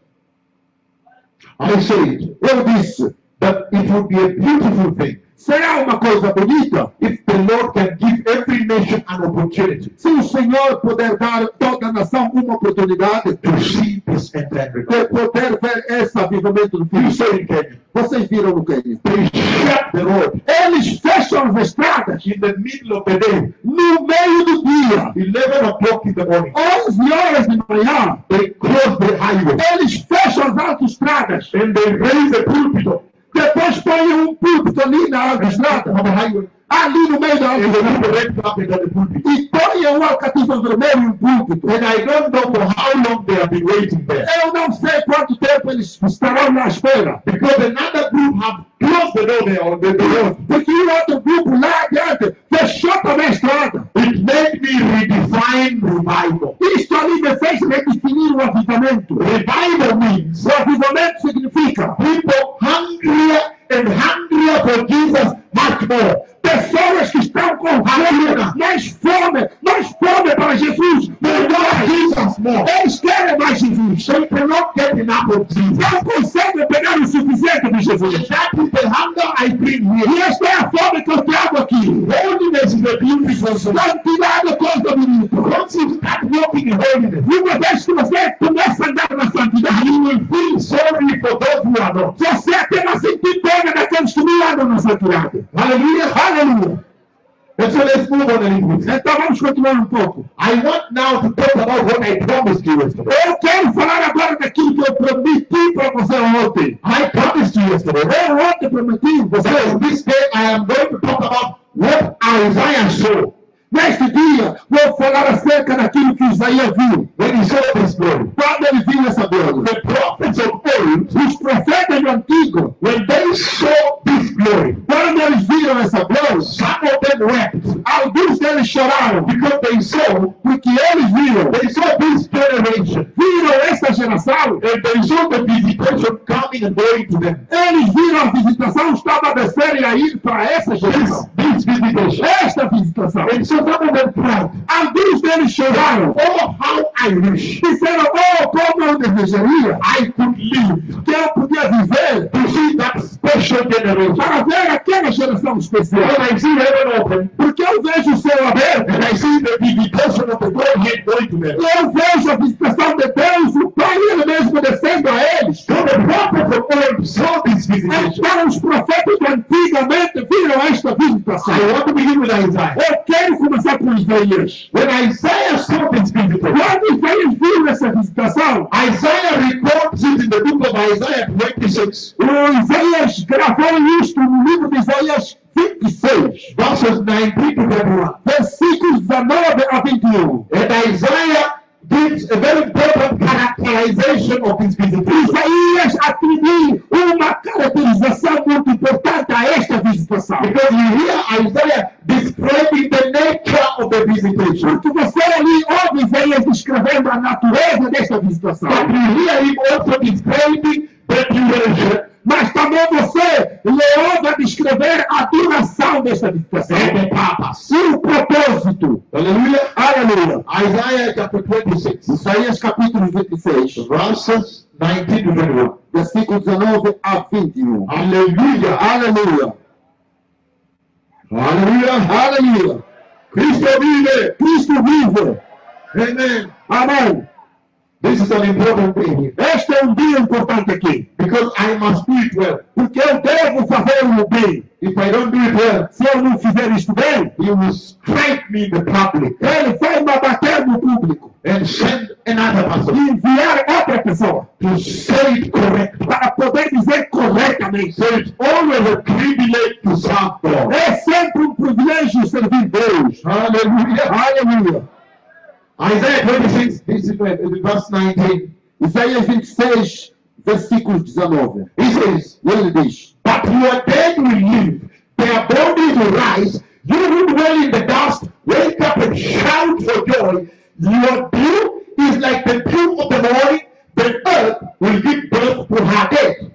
I said Eu disse, that it would be a beautiful thing será uma coisa bonita if the Lord can give every nation an opportunity se o Senhor puder dar a toda a nação uma oportunidade to see this end time de revival. poder ver esse avivamento do You filho. saw in Kenya. Vocês viram no Quênia? They shut the road Eles fecham as estradas in the middle of the day, no meio do dia, eleven o'clock in the morning. onze horas de manhã. They close the highway Eles fecham as autoestradas. and they raise the pulpit Depois põem um púlpito ali na autoestrada, on the highway ali no meio da and they put the autoestrada. red carpet at the pulpit. E põem um alcatifa vermelho e um púlpito. And I don't know for how long they have been waiting there. Eu não sei quanto tempo eles estarão na espera. Because another group have closed the door there on the, the road. Porque o outro grupo lá adiante fechou também a estrada. It made me redefine revival. Isto ali me fez redefinir o avivamento. Revival means O avivamento significa people hungrier and hungrier for Jesus much more. pessoas que estão com fome, mais fome, mais fome para Jesus. They want Jesus more. Eles querem mais Jesus. They cannot get enough of Jesus. Não conseguem pegar o suficiente de Jesus. That is the hunger I bring here. E esta é a fome que eu trago aqui. Holiness is a beautiful thing. Santidade é coisa bonita. Once you start walking in holiness, E uma vez que você começa a andar na santidade, you will feel sorry for those who are not. você até vai sentir pena daqueles que não andam na santidade. Hallelujah. Aleluia. And so let's move on a little bit. Então vamos continuar um pouco. I want now to talk about what I promised you yesterday. Eu quero falar agora daquilo que eu prometi para você ontem. I promised you yesterday. Eu ontem prometi você. So this day I am going to talk about what Isaiah saw Neste dia, vou falar acerca daquilo que Isaías viu. when he saw this glory. Quando ele viu essa glória. The prophets of old, Os profetas do antigo, when they saw this glory, quando eles viram essa glória, some of them wept alguns deles choraram. because they saw Porque eles viram, they saw this generation viram essa geração. and they saw the visitation coming and going to them. Eles viram a visitação, estava a descer e a ir para essa This, geração. this visitation. Esta visitação. And so some of them cried, Alguns deles choraram. oh, how I wish Disseram, oh, como eu desejaria I could live que eu podia viver to see that special generation. para ver aquela geração especial. When I see heaven open Porque eu vejo o céu aberto. and I see the visitation of the Godhead going to them. Eu vejo a visitação de Deus, o Pai, ele mesmo descendo a eles. So the prophets of old saw this visitation. Então os profetas de antigamente viram esta visitação. I want to begin with Isaiah. Eu quero começar com Isaías. When Isaiah saw this visitation, Quando Isaías viu essa visitação, Isaiah records it in the book of Isaiah twenty-six, o Isaías gravou isto no livro de Isaías vinte e seis, verses nineteen to twenty-one. versículos dezenove a vinte e um. And Isaiah gives a very important characterization of this visitation. Isaías atribui uma caracterização muito importante a esta visitação. Because you hear Isaiah describing the nature of the visitation. Porque você ali ouve Isaías descrevendo a natureza desta visitação. But you hear him also describing the duration Mas também você lhe ouve descrever a duração desta visitação. and the purpose. E o propósito. Hallelujah. Aleluia. Isaiah chapter twenty-six, Isaías capítulo vinte e seis, verses nineteen to twenty-one. versículo dezenove a vinte e um. Hallelujah. Aleluia. Hallelujah. Aleluia. Cristo vive. Cristo vive. Amen. Amém. This is an important thing here. Este é um dia importante aqui. Because I must do it well. Porque eu devo fazer o bem. If I don't do it well, Se eu não fizer isto bem, he will strike me in the public ele vai me abater no público. and send another E person. enviar outra outra pessoa. to say it correctly. Para poder dizer corretamente. So it's always a privilege to serve God. É sempre um privilégio servir Deus. Hallelujah. Aleluia. Isaiah twenty-six, this is verse nineteen. Isaías vinte e seis, versículo dezenove. He says, Ele diz: but your dead will live, their bodies will rise. You who dwell in the dust, wake up and shout for joy. Your dew is like the dew of the morning. The earth will give birth to her dead.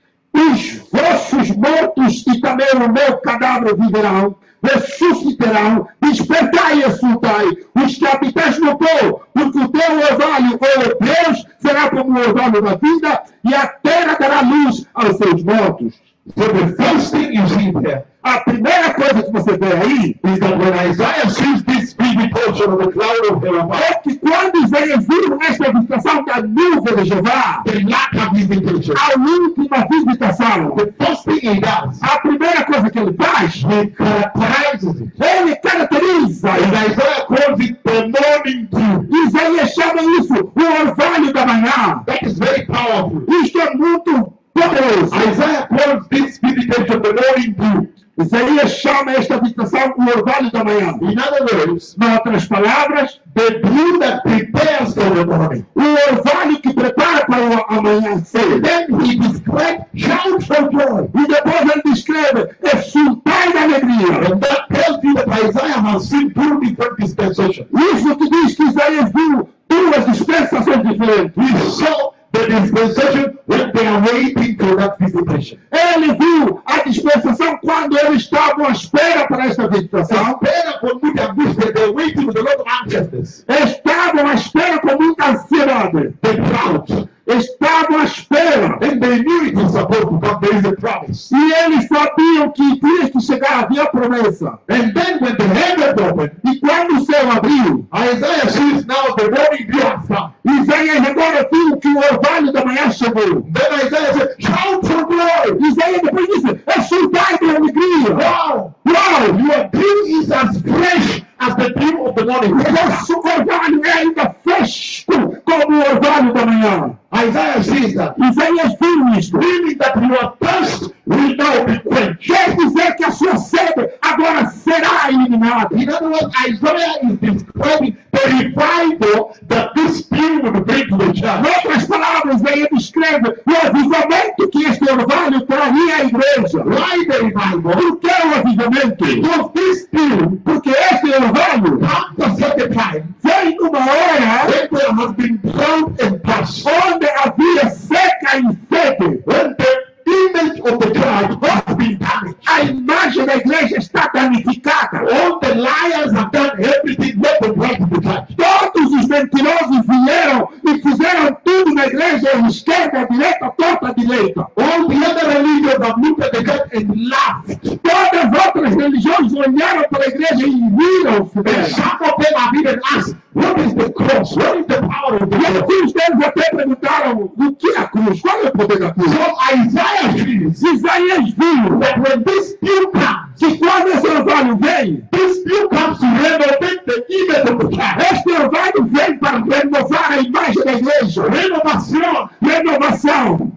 Os vossos mortos e também o meu cadáver viverão, ressuscitarão, despertai e exultai, os que habitais no pó, porque o teu orvalho, ó Deus, será como o orvalho da vida, e a terra dará luz aos seus mortos. So the first thing you see there A primeira coisa que você vê aí is that when Isaiah sees this vivid portion of the cloud of heaven, é que quando Isaías viu esta visitação da nuvem de Jeová, the latter visitation, a última visitação, the first thing he does, a primeira coisa que ele faz, he characterizes it. ele caracteriza. And Isaiah calls it the morning dew. Isaías chama isso o orvalho da manhã. That is very powerful. Isto é muito poderoso. Isaiah calls this visitation the morning dew. Isaías chama esta visitação o orvalho da manhã. In other words, Em outras palavras, the dew that prepares for the morning. o orvalho que prepara para o amanhecer. Then he describes shout for joy. E depois ele descreve exultai da alegria. And that tells you that Isaiah has seen two different dispensations. Isso que diz que Isaías viu duas dispensações diferentes. He saw the dispensation when they are waiting for that visitation. Ele viu a dispensação quando eles estavam à espera para esta visitação. Espera com muita angústia, they're waiting with a lot of anxiousness. Estavam à espera com muita ansiedade. The drought. Estavam à espera. And they knew it was supposed to come, there is a promise. E eles sabiam que tinha que chegar, havia promessa. And then when the heavens opened, E quando o céu abriu, Isaiah sees now the morning dew has come. Isaías agora viu que o orvalho da manhã chegou. Then Isaiah said, shout for glory. Isaías depois disse, exultai de alegria. Wow! Uau! Your dew is as fresh as the dew of the morning. O nosso orvalho é ainda fresco como o orvalho da manhã. Isaiah says that, Isaías viu isto. meaning that your thirst will now be quenched. Quer dizer que a sua sede agora será eliminada. In other words, Isaiah is describing the revival that this dew will bring to the Em church. outras palavras, ele descreve o avivamento que este orvalho traria à igreja. Why the revival? Por que o avivamento? Because this dew Porque este orvalho comes at such a time vem numa hora when there has been drought and thirst. onde havia seca e sede. When the image of the church has been damaged. A imagem da igreja está danificada. All the liars have done everything left and right in the church. Todos os mentirosos vieram e fizeram tudo na igreja, à esquerda, à direita, à torta, à direita. All the other religions have looked at the church and laughed. Todas as outras religiões olharam para a igreja e riram-se And dela. some of them have even asked, what is the cross? What is the power of the E cross? alguns deles até perguntaram o que é a cruz, qual é o poder da cruz. So Isaiah sees Isaías viu that when this dew comes, que quando esse orvalho vem, this dew comes to renovate the image of the church. este orvalho vem para renovar a imagem da igreja. Renovação. Renovação.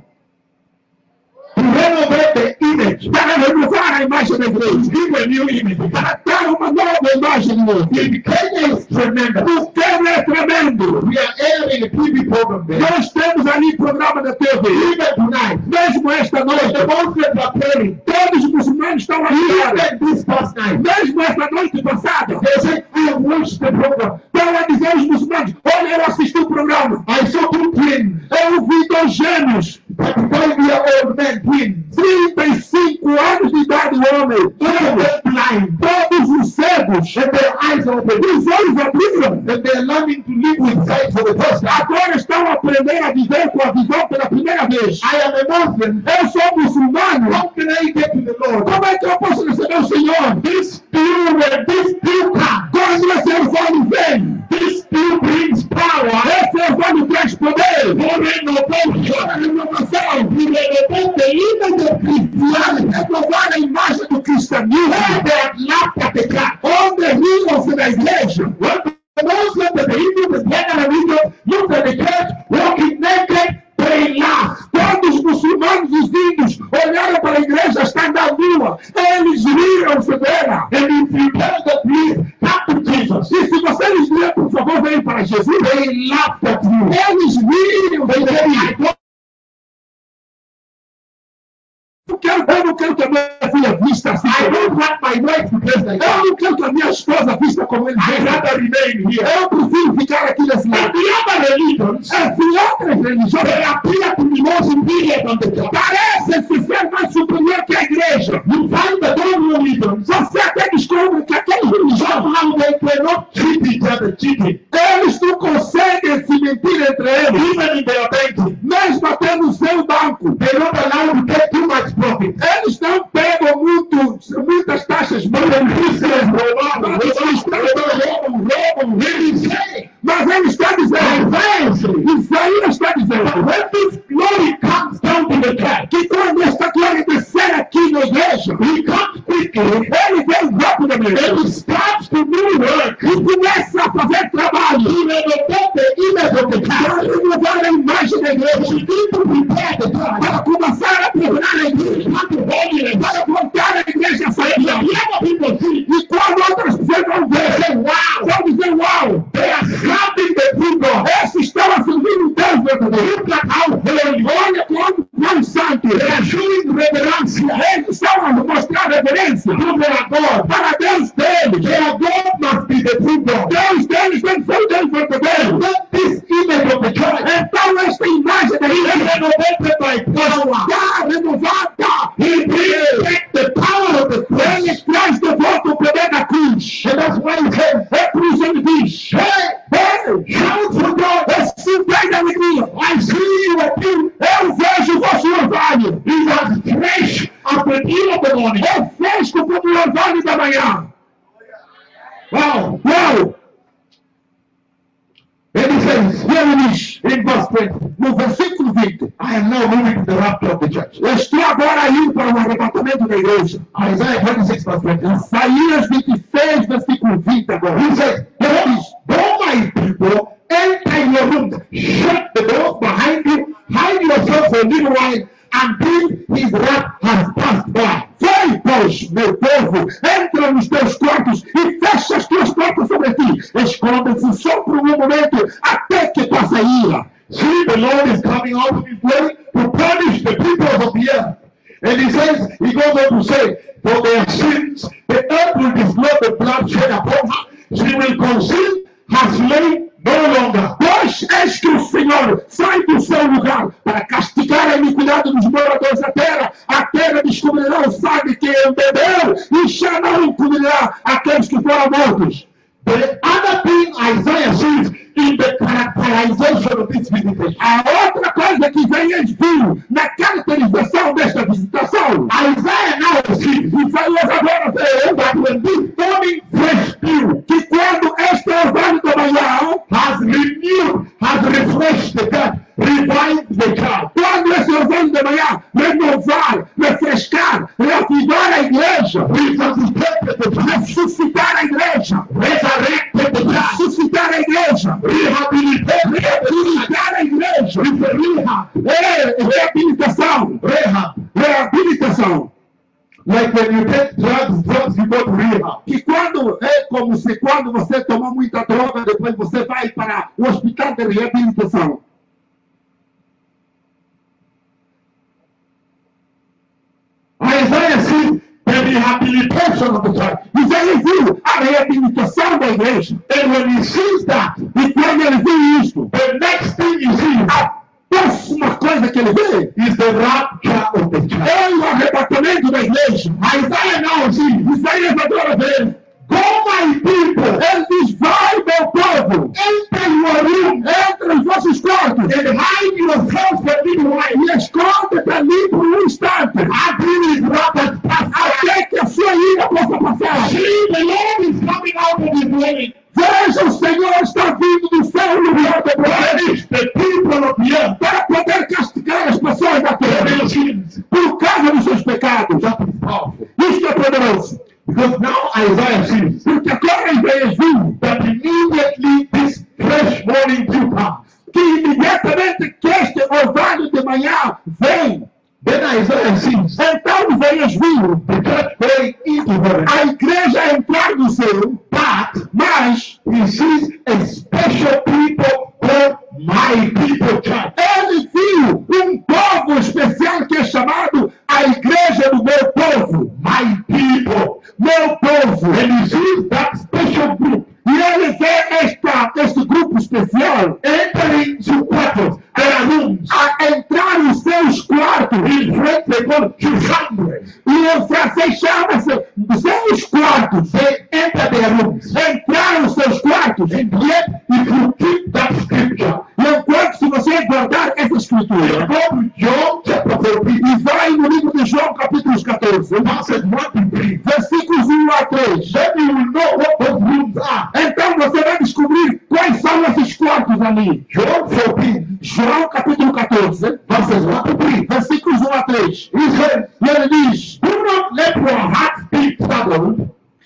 To renovate the image. Para renovar a imagem da igreja. Give a new image. Para dar uma nova imagem de novo. In Kenya is tremendous. O tema é tremendo. We are airing a T V program there. Nós temos ali programa da T V. Even tonight, Mesmo esta the noite, Muslims are praying. todos os muçulmanos estão ali. Even this past night, Mesmo esta noite passada, they say, I have watched the program. estão a dizer aos muçulmanos, olha, eu assisti o programa. I saw two twins, Eu vi dois gêmeos, thirty-five-year-old men, twins, trinta e cinco anos de idade, homem. all of them blind, Todos os cegos, and their eyes open, os olhos abriram. and they are learning to live with sight for the first time. Agora estão aprendendo a viver com a visão pela primeira vez. I am a Muslim. Eu sou muçulmano. How can I get to the Lord? Como é que eu posso receber o Senhor? This dew, when this dew comes, Quando esse orvalho vem, this dew brings power esse orvalho traz poder. for renovation. A renovação. To renovate the image of Christianity. Renovar a imagem do cristianismo. Where they have laughed at the church. Onde riam-se da igreja. When the Muslims and the Hindus and the other religions looked at the church walking naked Quando os muçulmanos, os índios, olharam para a igreja estando à lua, eles riram-se dela. And if you tell them, please, come to Jesus, E se você lhes disser, por favor, venham para Jesus, they laughed at you. eles riram They de said, ti. I don't Eu quero, eu não quero que a minha filha vista assim. I don't want my wife to dress like Eu that. não quero que a minha esposa vista como eles I veem. rather remain here. Eu prefiro ficar aqui nesse And lado. the other religions, As outras religiões they appear to be more superior than the church. parecem ser mais superior que a igreja. You find that those religions, Você até descobre que aquelas religiões, somehow they cannot treat each other cheating, eles não conseguem se mentir entre eles. even in their banking. Mesmo até no seu banco. They're not allowed to get too much profit. Eles não pegam muito, muitas taxas. But when Christians rob, Mas eles estão roubam, roubam, really say, Mas ele está dizendo, Isaías está dizendo, when this glory comes down to the church, que quando esta glória descer aqui na igreja, he comes quickly ele vem rapidamente and starts to do work e começa a fazer trabalho to renovate the image of the para church. renovar a imagem da igreja, We need to prepare the church para começar a preparar a igreja, to holiness. para voltar a igreja a sair. The other people see, E quando outras pessoas vão ver, they say, wow, vão dizer, uau, they are serving the true God. esses estão a servir um Deus verdadeiro. Look at how holy. Olha como são santos. They are showing reverence Eles estão a mostrar reverência to their God. para Deus deles. Their God must be the true God. Deus deles tem que ser o Deus verdadeiro. Let this image of the church Então esta imagem da be igreja renovated by power. está renovada. He brings back the power of the Ele cross. traz de volta o poder da cruz. And that's why he says, É por isso ele diz, hey, ei, shout for God. esse vem da alegria. I see you appeal. Eu vejo o vosso orvalho. He was fresh at the deal of the morning. É fresco como o orvalho da manhã. Wow. Uau! And he says, E ele diz, in verse twenty, no versículo vinte, I am now moving to the rapture of the church. eu estou agora indo para o arrebatamento da igreja. Isaiah twenty-six, verse twenty. Isaías vinte e seis, versículo vinte agora. He says, Ele diz, though my people enter your rooms, shut the doors behind you, hide yourself for a little while until his wrath has passed by. vai, pois, meu povo, entra nos teus quartos e fecha as tuas portas sobre ti. Esconde-se só por um momento até que passe a ira. See, the Lord is coming out of his glory to punish the people of the earth. And he says, he goes on to say, for their sins, the earth will disclose the blood shed upon her. She will conceal her slain no longer. Pois eis que o Senhor sai do seu lugar para castigar a iniquidade dos moradores da terra. A terra descobrirá o sangue que embebeu e já não encobrirá aqueles que foram mortos. The other thing Isaiah sees in the characterization of this visitation, A outra coisa que Isaías viu na caracterização desta visitação, Isaiah now sees Isaías agora vê that when this morning fresh dew que quando este orvalho da manhã, has renewed, has refreshed the earth, revived the church, quando esse orvalho da manhã renovar, refrescar, reavivar a igreja, resuscitated the church, ressuscitar a igreja, resurrected the church, ressuscitar a igreja, rehabilitated reabilitar a igreja, é reabilitação, rehab. reabilitação. Like when you take drugs, drugs you go to rehab. Que quando é como se quando você tomou muita droga, depois você vai para o hospital de reabilitação. Isaiah sees the rehabilitation of the church. Isaías viu a reabilitação da igreja. And when he sees that, E quando ele viu isto, the next thing you see a próxima coisa que ele vê is the rapture of the church. é o arrebatamento da igreja. Isaiah now sees, Isaías agora vê. go my people, Ele diz, vai meu povo, enter your room entra nos vossos quartos and hide yourself for a little while. e esconde-te ali por um instante, Until his wrath has passed by. até que a sua ira possa passar. See, the Lord is coming out of his dwelling. Veja, o Senhor está vindo do seu lugar de poder Punish the people of the earth para poder castigar as pessoas da for terra their sins. por causa dos seus pecados. That is powerful. Isto é poderoso. Because now Isaiah sees Porque agora Isaías viu that immediately this fresh morning dew comes. que imediatamente que este orvalho de manhã vem. Then Isaiah sees Então Isaías viu the church going into heaven, a igreja entrar no céu, but mas he sees a special people called my people church. ele viu um povo especial que é chamado a igreja do meu povo. My people. Meu povo. And he sees that special group E ele vê esta, este grupo especial entering the quarters, their rooms. a entrar nos seus quartos. In French they call it chambres. E em francês chama-se seus quartos. They enter their rooms. Entrar nos seus quartos. And yet, if you keep that scripture, E enquanto se você guardar essa escritura, go to John chapter fourteen, e vai no livro de João, capítulo catorze, verses one to three, versículos um a três, then you will know what those rooms are. então você vai descobrir quais são esses quartos ali. John fourteen, João, capítulo catorze, verses one to three. versículos um a três. He says, E ele diz: do not let your heart be troubled.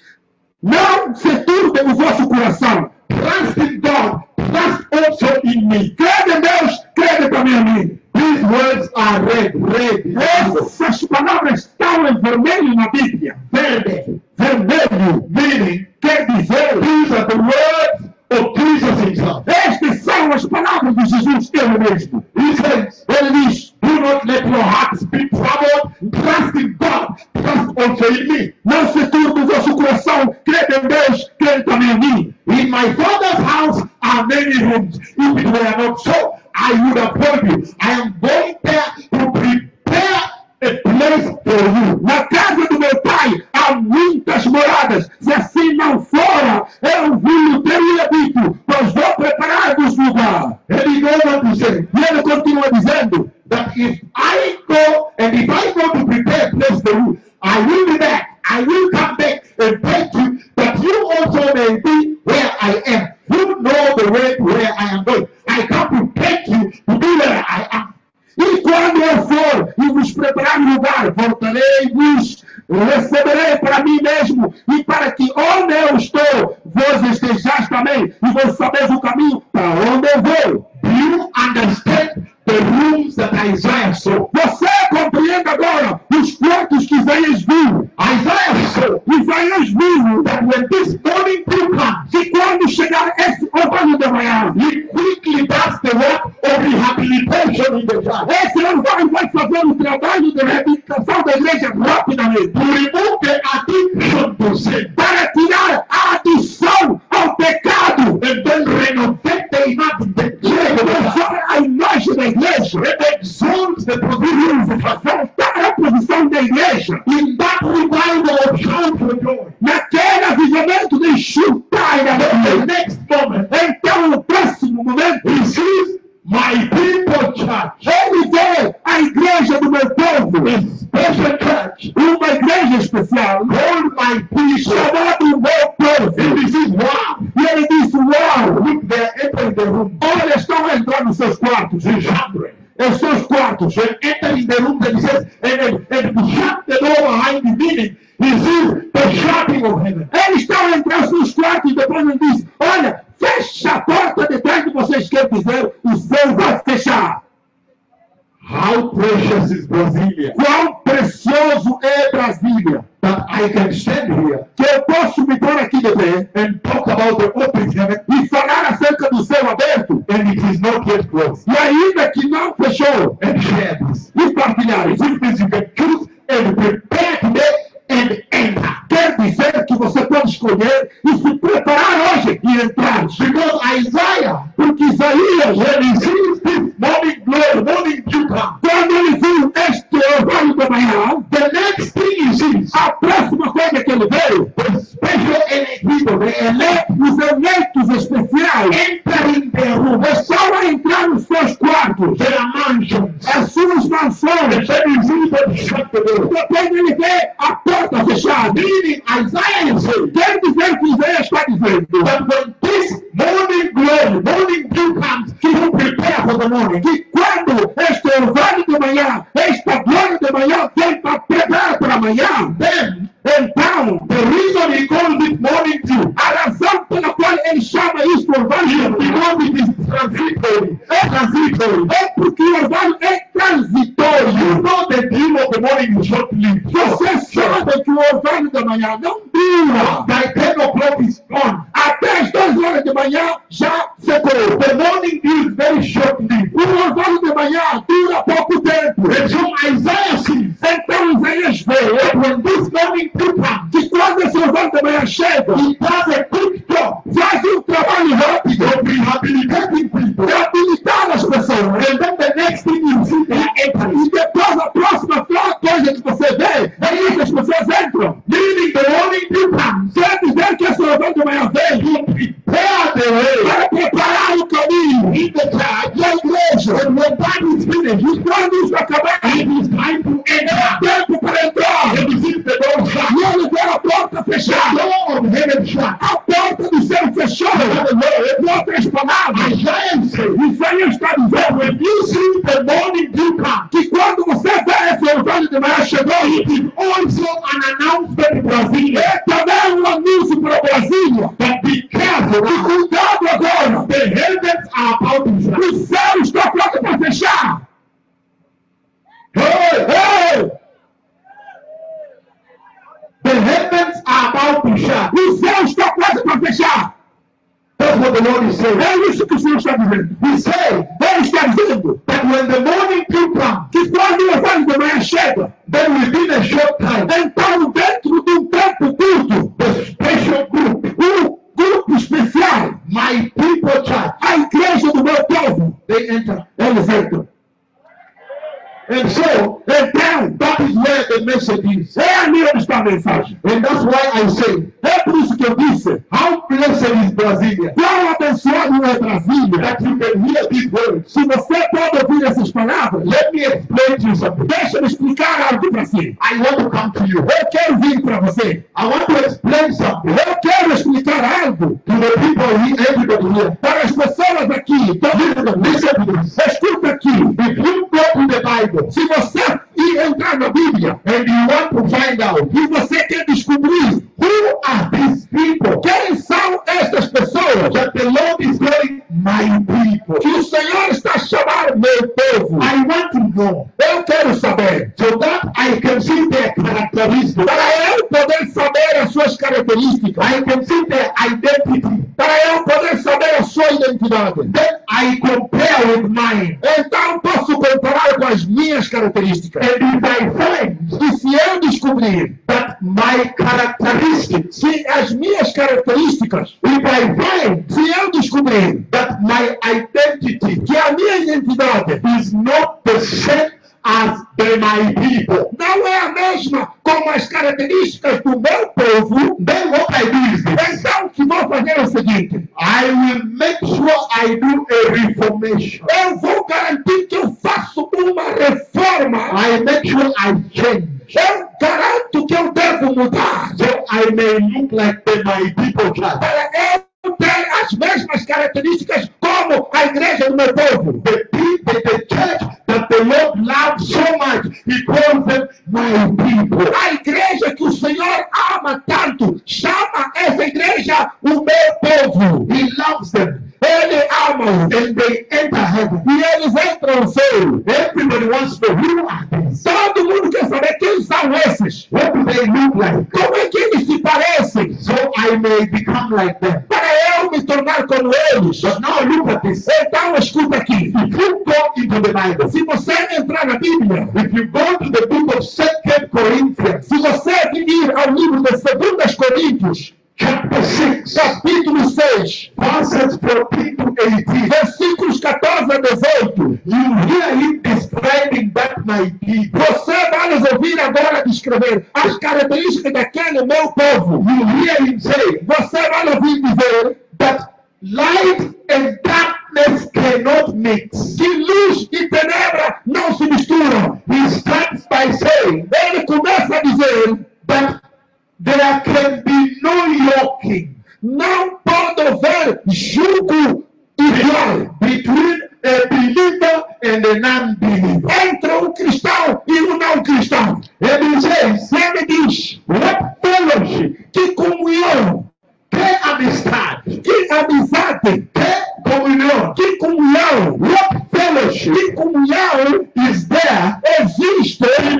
não se turbe o vosso coração. Trust in God. Trust also in me. Crede em Deus, crede também em mim. These words are red, red. Essas palavras estão em vermelho na Bíblia. Verde. Vermelho, Meaning, quer dizer, these are the words of Jesus himself. estas são as palavras de Jesus, ele mesmo. He says, Ele diz: do not let your hearts be troubled. Trust in God. Trust also in me. não se turbe o vosso coração, crede em Deus, crede também em mim. In my Father's house are many rooms. If it were not so, I would have told you. I am going there to prepare a place for you. Na casa do meu pai há muitas moradas. Se assim não fora, eu vos teria dito, pois vou preparar-vos lugar. And he goes on to say E ele continua dizendo: that if I go and if I go to prepare a place for you, I will be back. I will come back and take you, that you also may be where I am. You know the way to where I am going. I come to take you to be where I am. e quando eu for e vos preparar lugar, voltarei e vos receberei para mim mesmo, e para que onde eu estou, vós estejais também, e vós sabeis o caminho para onde eu vou. Do you understand the rooms that Isaiah saw? Você compreende agora os quartos que Isaías viu? Isaiah saw Isaías viu that when this morning dew comes, que quando chegar esse orvalho de manhã, he quickly does the work of rehabilitation in the church. esse orvalho vai fazer o trabalho de reabilitação da igreja rapidamente, To remove the addiction to sin. para tirar a adição ao pecado, And then renovate the image, the e church, transformar a imagem da igreja, and exalt the provisions of God. voltar à posição da igreja, In that revival of shout for joy. naquele avivamento de chutar da Then the igreja. next moment, Então, no próximo momento, he sees my people church, ele vê a igreja do meu povo, a special church, uma igreja especial, called my people. chamada o meu povo. And he says, wow, E ele disse: uau, look, they're entering the room. olha, estão entrando nos seus quartos, The chamber. os seus quartos. When entering the room, and he says, and, and, and shut the door behind the meaning, he sees the shutting of heaven. Eles estão entrando nos quartos e depois ele diz: olha, fecha a porta de trás de vocês, quer dizer, o céu vai fechar. How precious is Brasilia Quão precioso é Brasília, that I can stand here que eu posso me pôr aqui de pé and talk about the open heaven e falar acerca do céu aberto, and it is not yet closed, e ainda que não fechou, and share this. e partilhar isso. Which means you can choose and prepare today and enter. Quer dizer que você pode escolher e se preparar hoje e entrar. Because Isaiah, Porque Isaías, when he sees this morning glory, morning dew come, quando ele viu este orvalho da manhã, the next thing he sees, a próxima coisa que ele veio the special elect people, the é elect os eleitos especiais entering their room, começaram a entrar nos seus quartos, their mansions. as suas And mansões. then he sees them shut the door. Depois ele vê a porta fechada. Meaning Isaiah is saying Quer dizer que Isaías está dizendo that when this morning glory, morning dew comes, he will prepare for the morning. que quando este orvalho de manhã, esta glória de manhã vem para preparar para amanhã, Then então, the reason he calls it morning dew a razão pela qual ele chama isto orvalho de is manhã because it is transitory. É transitory. é porque o orvalho é transitório. the dew of the morning is short-lived. Você sabe que o orvalho da manhã não dura. By ten o'clock is gone. Até as duas horas de manhã já secou. The morning dew is very short-lived. O orvalho de manhã dura pouco tempo. And so Isaiah sees Então Isaías vê that when this morning dew comes, que quando esse orvalho de manhã chega, he does a quick job faz um trabalho rápido of rehabilitating people. de habilitar as pessoas. And then the next thing you see, they are entering. E depois a próxima coisa que você vê é que as pessoas entram. Meaning the morning dew comes, Quer dizer que esse orvalho de manhã vem to prepare the way para preparar o caminho in the church. da igreja. And when that is finished, E quando isso acabar, it is time to é enter. tempo para entrar. And you see the door shut. E ele vê a porta The fechada. door of heaven shut. A porta do céu fechada. Em outras palavras, Isaiah says, Isaías está dizendo when you see the morning dew come, que quando você vê esse orvalho de manhã chegou, it is also an announcement in Brazil é também um anúncio para Brasília. that be careful. E cuidado agora, The heavens are about to shut. o céu está pronto para fechar. Hey, Ei, the heavens are about to shut. o céu está pronto para fechar. That's what the Lord is saying. É isso que o Senhor está dizendo. He said Ele está dizendo that when the morning dew comes, que quando o orvalho de manhã chega, then within a short time, então dentro de um tempo curto, the special group, um grupo especial, my people church, a igreja do meu povo, they enter. eles entram. And so, Então, that is where the message is. é ali onde está a mensagem. And that's why I say, É por isso que eu disse, how blessed is Brasilia quão abençoado é Brasília. that you can hear these words. Se você pode ouvir essas palavras, Let me explain to you something. deixa-me explicar algo para você. I want to come to you. Eu quero vir para você. I want to explain something Eu quero explicar algo to the people here, everybody here. para as pessoas aqui. Então, Listen to this. escuta aqui. If you go to the Bible Se você ir entrar na Bíblia and you want to find out e você quer descobrir who are these people quem são estas pessoas that the Lord is calling my people, que o Senhor está chamando meu povo, I want to know eu quero saber. so that I can see their characteristics, Para eu poder saber as suas características, I can see their identity, para eu poder saber a sua identidade. then I compare with mine. Então posso comparar com as minhas características. And if I find E se eu descobrir that my characteristics, se as minhas características, if I find se eu descobrir that my identity que a minha identidade is not the same as the my people, não é a mesma como as características do meu povo, then what I do is this. então o que vou fazer é o seguinte: I will make sure I do a reformation. eu vou garantir que eu faço uma reforma. I make sure I change Eu garanto que eu devo mudar so I may look like the my people church. para eu ter as mesmas características como a igreja do meu povo. The people, the church that the Lord loves so much, He calls them my people. A igreja que o Senhor ama tanto, chama essa igreja o meu povo. He loves them Ele ama-os. and they enter heaven. E eles entram no céu. Everybody wants to know who are these? Todo mundo quer saber quem são esses. What do they look like? Como é que eles se parecem? So I may become like them. Para eu me tornar como eles. But now look at this. Então escuta aqui. If you go into the Bible, Se você entrar na Bíblia, if you go to the book of Second Corinthians, se você ir ao livro de dois Coríntios, chapter six, capítulo seis, verses fourteen to eighteen, versículos catorze a dezoito, you hear him describing that my people. você vai nos ouvir agora descrever as características daquele meu povo. You hear him say Você vai ouvir dizer that light and darkness cannot mix. que luz e tenebra não se misturam. He starts by saying Ele começa a dizer: that there can be no yoking não pode haver jugo igual between a believer and a non-believer. entre um cristão e um não cristão. And he says, Ele diz: what fellowship, que comunhão, que amistade, que amizade, que comunhão, que comunhão, what fellowship que comunhão is there existe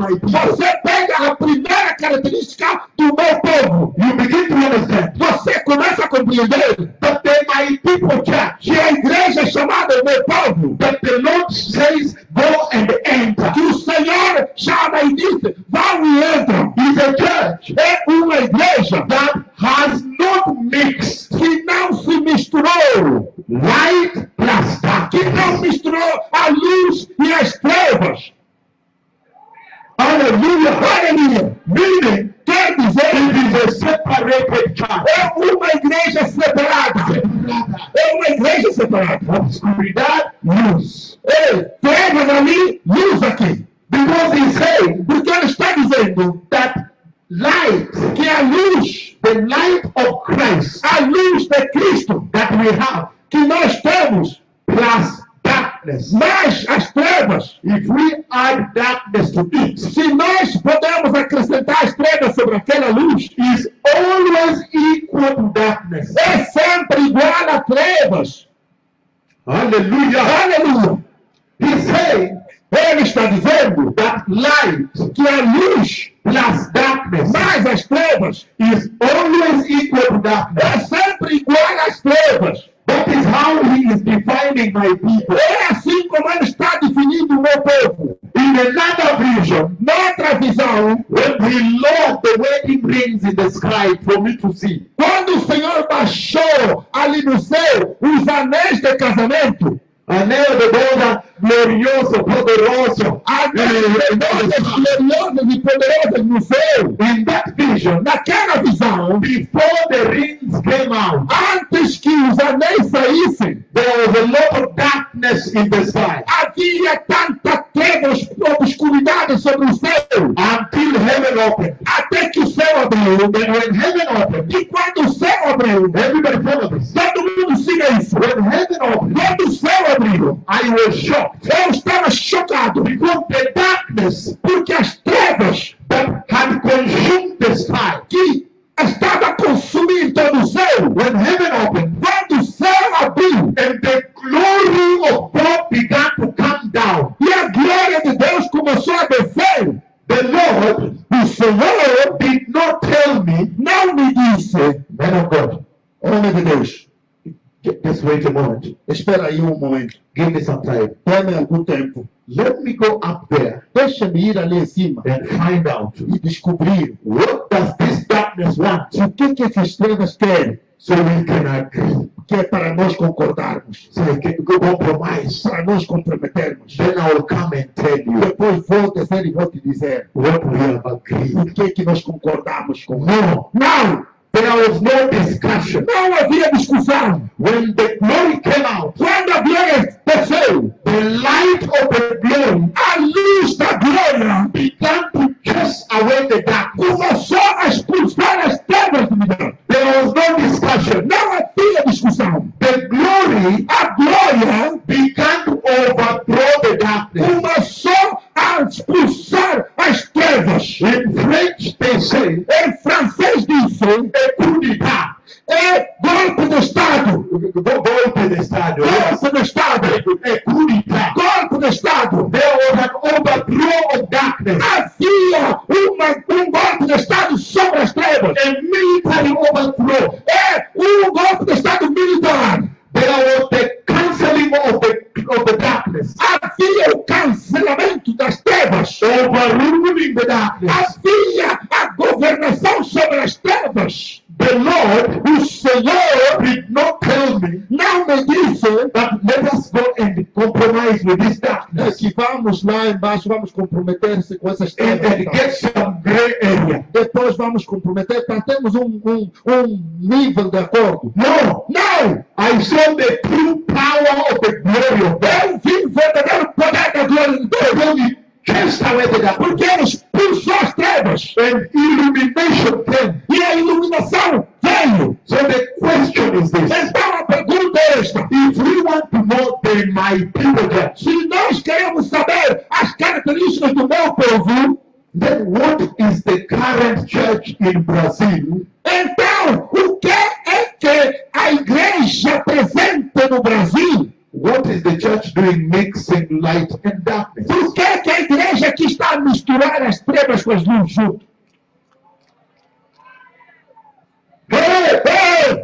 my people. Você pega a primeira característica do meu povo. You begin to understand Você começa a compreender that they my people church. que a igreja é chamada o meu povo. That the Lord says, go and enter. Que o Senhor chama e diz, vão e entram. Is a church É uma igreja that has not mixed que não se misturou. light plus dark. Que não misturou a luz e as trevas. Hallelujah. Aleluia. Meaning, Quer dizer, it is a separated church. é uma igreja separada. É uma igreja separada. Obscuridad, luz. É, trevas ali, luz aqui. Because he's saying Porque ele está dizendo that light, que a luz, the light of Christ a luz de Cristo that we have, que nós temos, plus darkness. mais as trevas. If we add darkness to it, Se nós podemos acrescentar as trevas sobre aquela luz, is always equal to darkness. é sempre igual a trevas. Hallelujah. Aleluia. He's saying Ele está dizendo that light que a luz plus darkness mais as trevas is always equal to darkness. é sempre igual às trevas. That is how he is defining my people. É assim como ele está definindo o meu povo. In another vision, Noutra visão, when he lowered the wedding rings in the sky for me to see, quando o Senhor baixou ali no céu os anéis de casamento, anel de boda glorioso, poderoso, anéis gloriosas e poderosas no céu, in that vision, naquela visão, before the rings came out, antes que os anéis saíssem, there was a lot of darkness in the sky. havia tanta treva, obscuridade sobre o céu, Until heaven opened. até que o céu abriu. And when heaven opened, E quando o céu abriu, everybody follow this. todo mundo siga isso. When heaven opened, Quando o céu abriu, I was shocked eu estava chocado, because the darkness porque as trevas that had consumed the sky, que estava consumindo todo o céu, when heaven opened, quando o céu abriu and the glory of God began to come down, e a glória de Deus começou a descer, the Lord o Senhor did not tell me, não me disse, man of God, homem de Deus, just wait a moment, espera aí um momento, give me some time. dê-me algum tempo, Let me go up there deixa-me ir ali em cima and find out e descobrir what does this darkness want, o que que essas trevas querem, so we can agree, que é para nós concordarmos, so we can go compromise. para nós comprometermos. Then I will come and tell you Depois vou dizer e vou te dizer what we have o agreed. que que nós concordamos com. No, Não, there was no discussion. não havia discussão. When the glory came out, Quando a glória desceu, the light of the glory a luz da glória began to chase away the darkness. começou a expulsar as trevas de mim. There was no discussion. Não havia discussão. The glory A glória began to overthrow the darkness. começou a expulsar as trevas. In French, they say, Em francês diz, a coup d'etat. é golpe de Estado. Golpe de Estado. Yes. Golpe de Estado. A coup d'etat. Golpe de Estado. There was an overthrow of darkness. Havia uma, um golpe de Estado sobre as trevas. A military overthrow. É um golpe de Estado militar. There was the cancelling of the, of the darkness. Havia o cancelamento das trevas. Overruling the darkness. Havia a governação sobre as trevas. The Lord, O Senhor did not tell me não me disse that let us go and compromise with this darkness que vamos lá embaixo, vamos comprometer-se com essas and, and trevas. get some gray area. Depois vamos comprometer para termos um, um, um nível de acordo. No, Não! I saw the true power of the glory of God. Eu vi o verdadeiro poder da glória de Deus. Because it chased away the darkness. Porque ele expulsou as trevas. And illumination came. E a iluminação veio. So the question is this. Então a pergunta é esta. If we want to know the my people there, Se nós queremos saber as características do meu povo, then what is the current church in Brazil então o que é que a igreja presente no Brasil, What is the church doing mixing light and darkness? Por que, que a igreja aqui está a misturar as trevas com as luzes junto? Hey, hey!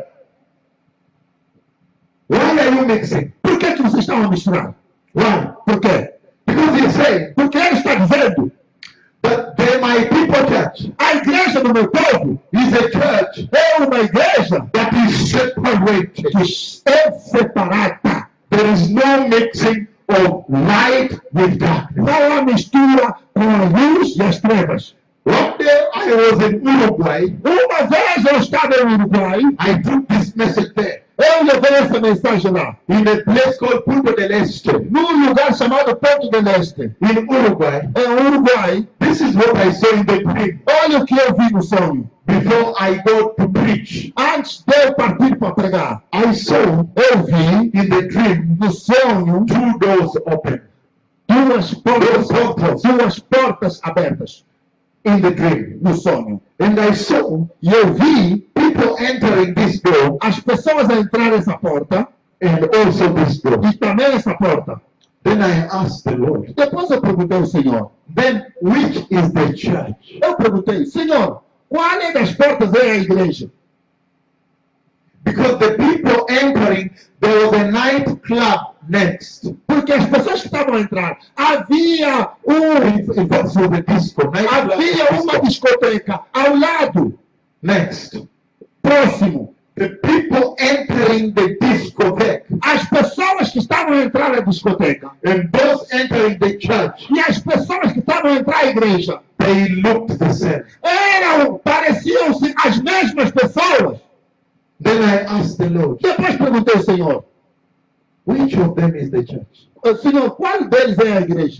Why are you mixing? Por que, que vocês estão a misturar? Why? Por quê? Because he's saying Porque ele está dizendo, that they, my people church, a igreja do meu povo is a church é uma igreja that is separated. que é separada. There is no mixing of light with darkness. Não há mistura com a luz e as trevas. One day I was in Uruguay. Uma vez eu estava no Uruguai, I took this message there eu levei essa mensagem lá, in a place called Punta del Este num lugar chamado Ponto del Este, in Uruguay. em Uruguai. This is what I saw in the dream Olha o que eu vi no sonho. before I go to preach. Antes de eu partir para pregar, I saw eu vi in the dream no sonho two doors open. duas portas, Dois portas. duas portas abertas In the dream. no sonho. And I saw E eu vi people entering this door as pessoas a entrar nessa porta and also this door. e também essa porta. Then I asked the Lord, Depois eu perguntei ao Senhor. then which is the church? Eu perguntei, Senhor, qual é das portas é a igreja? Because the people entering, there was a nightclub next. Porque as pessoas que estavam a entrar, havia um, In fact, so the disco. Nightclub havia uma disco. discoteca ao lado, Next. próximo. The people entering the discotheque As pessoas que estavam a entrar na discoteca and those entering the church, e as pessoas que estavam a entrar à igreja they looked the same. eram, pareciam-se as mesmas pessoas. Then I asked the Lord, Depois perguntei ao Senhor, which of them is the church? Senhor, qual deles é a igreja?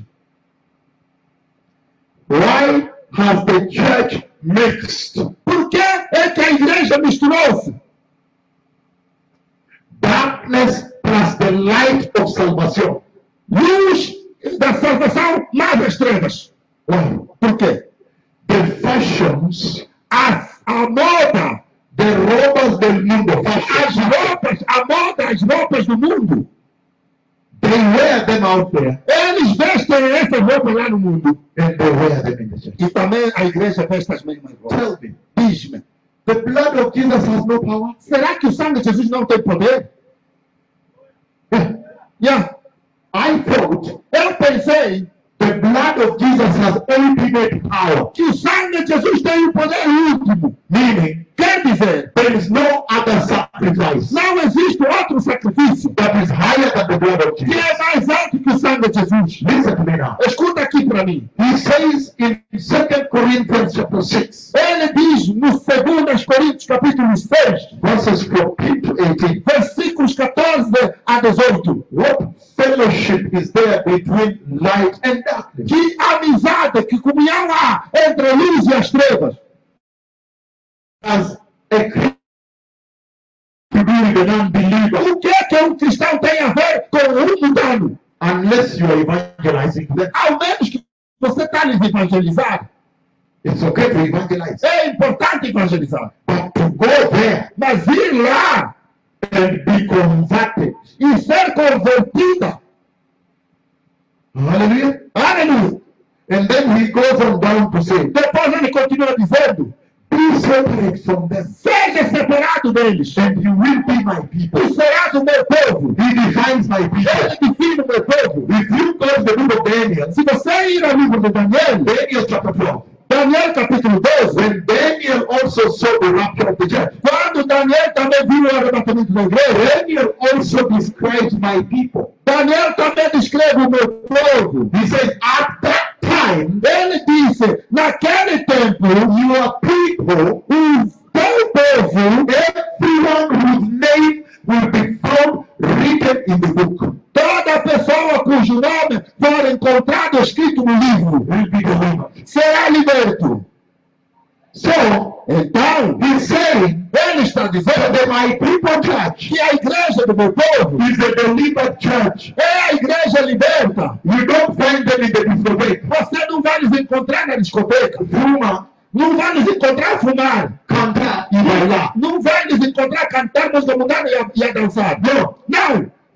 Why has the church mixed Por que é que a igreja misturou-se? darkness plus the light of salvation? Luz da salvação mais as trevas. Why? Por quê? The fashions, A, a moda, the robbers del mundo, as fashions, roupas, a moda, as roupas do mundo. they wear them out there Eles vestem essas roupas lá no mundo. and they wear them in the church. E também a igreja veste as mesmas roupas. Tell me, Diz-me, the blood of Jesus has no power? será que o sangue de Jesus não tem poder? Yeah. Yeah. I thought Eu pensei the blood of Jesus has ultimate power, que o sangue de Jesus tem o poder último. meaning Quer dizer, there is no other sacrifice não existe outro sacrifício that is higher than the blood of que Jesus. é mais alto que o sangue de Jesus. Listen to me now. Escuta aqui para mim. He says in Second Corinthians chapter six, Ele diz no dois Coríntios capítulo seis, verses fourteen to eighteen, versículos catorze a dezoito. what fellowship is there between light and darkness? Que amizade, que comunhão há entre a luz e as trevas. As a Christian to do with an unbeliever, O que é que um cristão tem a ver com um mundano? unless you are evangelizing them. Ao menos que você está a lhes evangelizar. It's okay to evangelize, É importante evangelizar. but to go there Mas ir lá and be converted. e ser convertida. Hallelujah. Aleluia. And then he goes on down to say, Depois ele continua dizendo, be separate from them, seja separado deles. and you will be my people. Tu serás o meu povo. He defines my people. Ele define o meu povo. If you go to the book of Daniel, Se você ir ao livro de Daniel, Daniel chapter twelve, Daniel capítulo doze, when Daniel also saw the rapture of the church, quando Daniel também viu o arrebatamento da igreja, Daniel also describes my people. Daniel também descreve o meu povo. He says, at that time, Ele disse, naquele tempo, your people, o teu povo, everyone whose name will be found written in the book, toda pessoa cujo nome for encontrado escrito no livro, will be delivered. será liberto. So, Então, he's saying ele está that dizendo the my people church que a igreja do meu povo is a delivered church. é a igreja liberta. You don't find them in the discotheque. Você não vai nos encontrar na discoteca. Fuma, Não vai nos encontrar a fumar. cantar e bailar. Não vai nos encontrar cantar música mundana e a, e a dançar. No, Não. the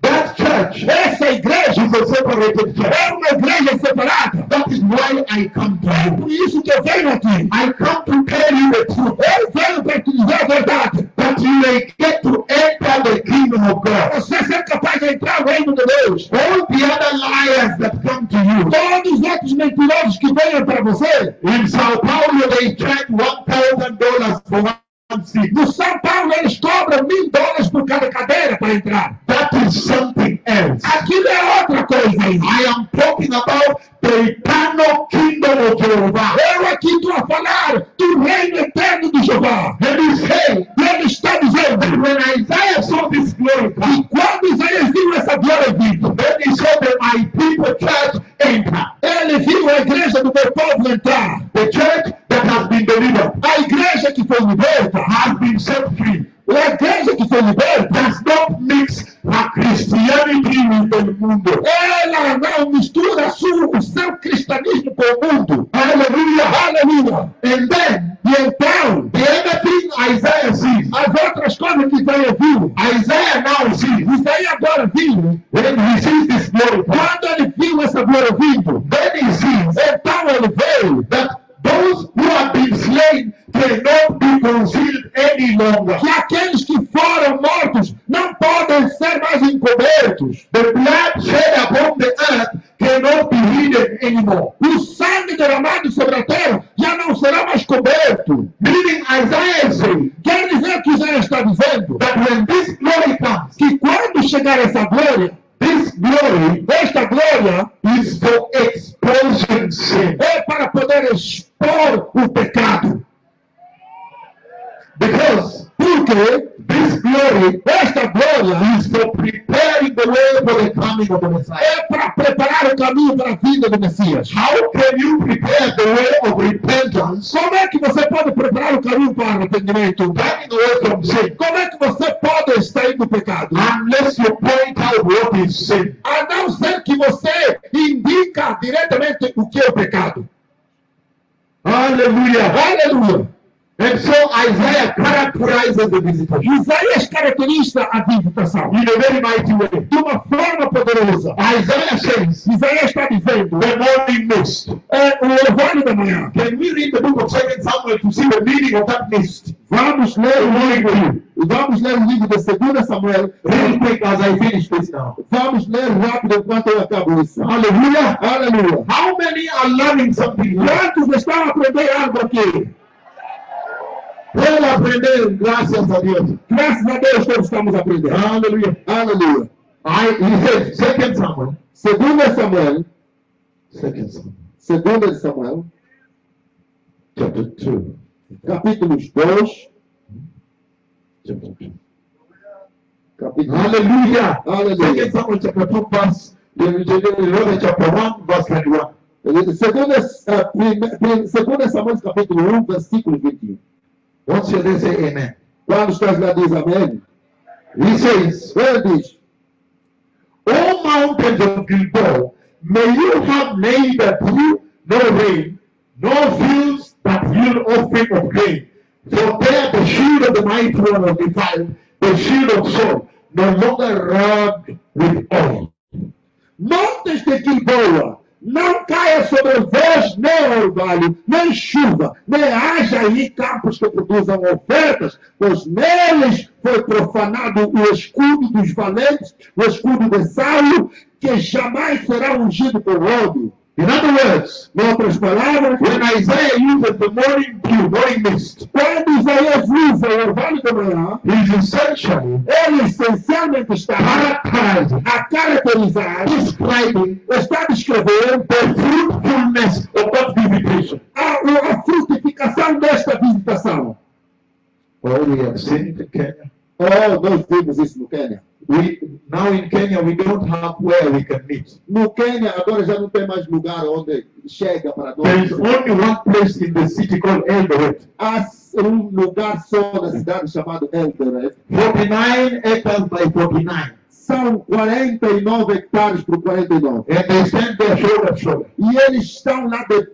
That church Essa igreja is a separated church. é uma igreja separada. That is why I come to É you. por isso que eu venho aqui. I come to tell you the truth. Eu venho para te dizer a verdade. That you may get to enter the kingdom of God. Você ser capaz de entrar no reino de Deus. All the other liars that come to you. Todos os outros mentirosos que venham para você. In Sao Paulo, they charge one thousand dollars for one seat. No São Paulo, eles cobram mil dólares por cada cadeira para entrar. That is something else. Aquilo é outra coisa aí. I am talking about the eternal kingdom of Jehovah. Eu aqui estou a falar do reino eterno de Jeová. And he said, E ele está dizendo when Isaiah saw this glory que come, quando Isaías viu essa glória vindo, then he saw that my people church enter. ele viu a igreja do meu povo entrar. The church that has been delivered, A igreja que foi liberta, has been set free, a igreja que foi liberta, does not mix her Christianity with the mundo. ela não mistura a sua, o seu cristianismo com o mundo. Hallelujah. Aleluia! And then, E então, the other thing Isaiah sees, as outras coisas que Isaías viu, Isaiah now sees, Isaías agora viu, when he sees this glory come, quando ele viu essa glória vindo, then he sees então ele veio that those who have been slain cannot be concealed any longer. que aqueles que foram mortos não podem ser mais encobertos. The blood shed upon the earth cannot be hidden anymore. O sangue derramado sobre a terra já não será mais coberto. Meaning Isaiah is saying Quer dizer que Isaías está dizendo that when this glory comes, que quando chegar essa glória, this glory esta glória is for exposing sin. é para poder expor o pecado. Because Porque this glory esta glória is for preparing the way for the coming of the Messiah. é para preparar o caminho para a vinda do Messias. How can you prepare the way of repentance, Como é que você pode preparar o caminho para o arrependimento? turning away from sin, Como é que você pode sair do pecado? unless you point out what is sin? A não ser que você indica diretamente o que é o pecado. Hallelujah. Aleluia! And so Isaiah characterizes the visitation Isaías caracteriza a visitação in a very mighty way. de uma forma poderosa. Isaiah says, Isaías está dizendo, the morning mist. é o orvalho da manhã. Can we read the book of Second Samuel to see the meaning of that mist? Vamos ler o livro. Vamos ler o livro de dois Samuel. Real quick as I finish this now. Vamos ler rápido enquanto eu acabo isso. Hallelujah. Aleluia! How many are learning something? Quantos estão a aprender algo aqui? Puedo aprender, gracias a Dios. Graças a Deus todos estamos aprendendo. Hallelujah. Aleluia! I, he said, Second Samuel, Segundo Samuel, Second Samuel, segundo Samuel, chapter two, capítulos dois, chapter two. capítulo Hallelujah. Aleluia. Second Samuel, chapter two, verse, chapter one, verse twenty-one. Segundo, uh, prime- prim- segundo Samuel, capítulo um, versículo vinte e um. Once you there, say amen. Quando estás lá, diz amém. He says, Ele diz, O mountains of Gilboa, may you have neither dew nor rain, nor fields that yield offering of grain. For there the shield of the mighty one was defiled, the shield of Saul, no longer rubbed with oil. montes de Gilboa, não caia sobre vós nem orvalho, nem chuva, nem haja aí campos que produzam ofertas, pois neles foi profanado o escudo dos valentes, o escudo de Saulo, que jamais será ungido por óleo. In other words, Em outras palavras, when Isaiah uses the morning dew, morning mist, quando Isaías usa o orvalho da manhã, he's essentially ele essencialmente está characterizing, a caracterizar, describing está a descrever the fruitfulness of that visitation. a, a frutificação desta visitação. Oh, we have seen it in Kenya. Oh, nós vimos isso no Quênia. We now in Kenya we don't have where we can meet. No Quênia, agora já não tem mais lugar onde chega para There is nós. only one place in the city called Eldoret. Há um lugar só na cidade chamado Eldoret. forty-nine acres by forty-nine. São quarenta e nove hectares por quarenta e nove. And they stand there shoulder to shoulder. E eles estão lá de pé,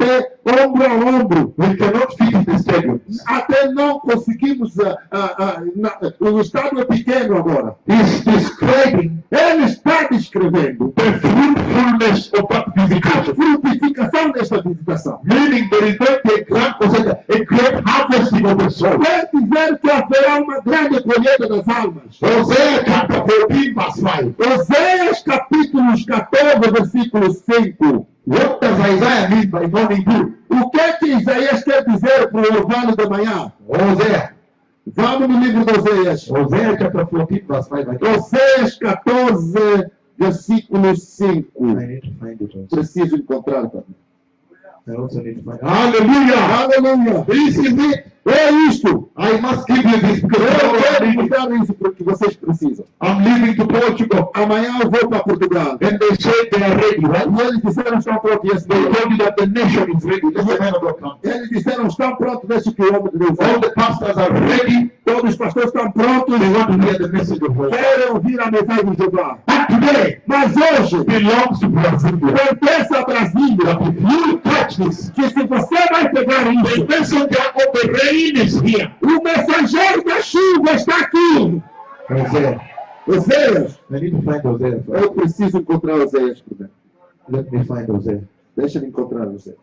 ombro a ombro. We cannot fit in the stadium. Até não conseguimos. Uh, uh, uh, na, o estádio é pequeno agora. He's describing Ele está descrevendo the fruitfulness of that a visitation. frutificação desta visitação. Meaning there is going to be a grand, a great harvesting of the soul. Quer dizer que haverá uma grande colheita das almas. Hosea chapter fourteen, verse five. Oséias capítulo catorze, versículo cinco. What does Isaiah mean by morning dew? O que é que Isaías quer dizer para o orvalho da manhã? Hosea. Vamos no livro de Oséias. Hosea chapter fourteen, verse five. I don't- Oséias catorze, versículo cinco. I need to find it also. Preciso encontrar também. I also need to find it. Hallelujah! Aleluia! This is it. É isto. I must give you this because Eu I'm quero leaving. mostrar isso porque vocês precisam. I'm leaving to Portugal. Amanhã eu vou para Portugal. And they said they are ready, right? E eles disseram estão prontos. Yes, They they- told you that the nation is ready. Let the man of God come. Eles disseram estão prontos. Deixa que o homem de Deus All venha. the pastors are ready. Todos os pastores estão prontos. They want to hear the message of God. Querem ouvir a mensagem de Jeová. And today Mas hoje belongs to Brazil. pertence a Brasília. If you touch this, Que se você vai pegar the isso, messenger of the rain is here. o mensageiro da chuva está aqui. Hosea. Oséias. I need to find Hosea first. Eu preciso encontrar Oséias primeiro. Let me find Hosea. Deixa eu encontrar Oséias.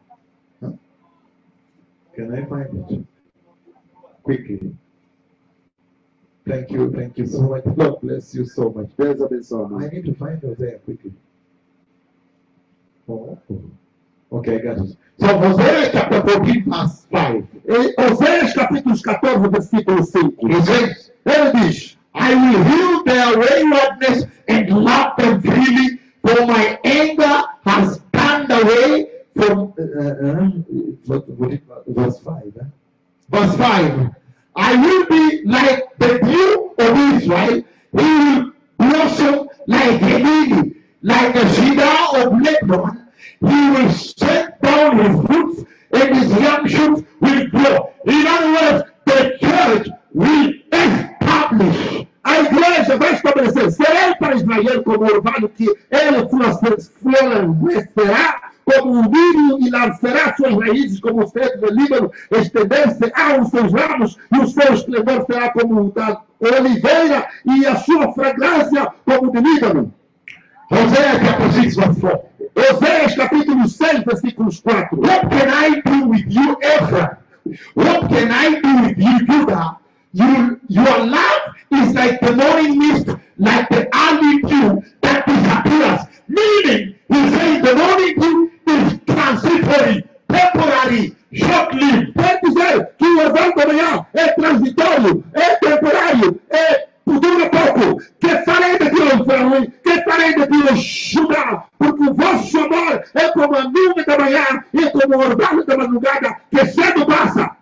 Can I find it? Quickly. Thank you, thank you so much. God bless you so much. Deus abençoe. I need to find Hosea quickly. Oh, okay, I got it. So Hosea chapter fourteen, verse five. Em Oséias capítulo catorze, versículo cinco. He says, Ele diz: I will heal their waywardness and love them freely, for my anger has turned away from. Uh, uh, what, what it, verse five. Huh? Verse five. I will be like the dew of Israel. He will blossom like a lily, like a cedar of Lebanon. He will send down his fruits, and his young shoots will grow. In other words, the church will establish. A igreja vai estabelecer: serei para Israel como o orvalho que ele florescerá, como o lírio, e lançará suas raízes como o cedro do Líbano, estender-se aos seus ramos, e o seu esplendor será como o da oliveira, e a sua fragrância como o de Líbano. Hosea chapter six, verse four. Oséias capítulo seis, versículos quatro. What can I do with you, Ephraim? What can I do with you, Judah? You, your love is like the morning mist, like the early dew that disappears. Meaning, he says the morning dew is transitory, temporary, short-lived. Quer dizer que o orvalho da manhã é transitório, é temporário, é por dura pouco. Que farei de ti, Ephraim? Que farei de ti, Judá? Porque o vosso amor é como a nuvem da manhã e como o orvalho da madrugada, que cedo passa.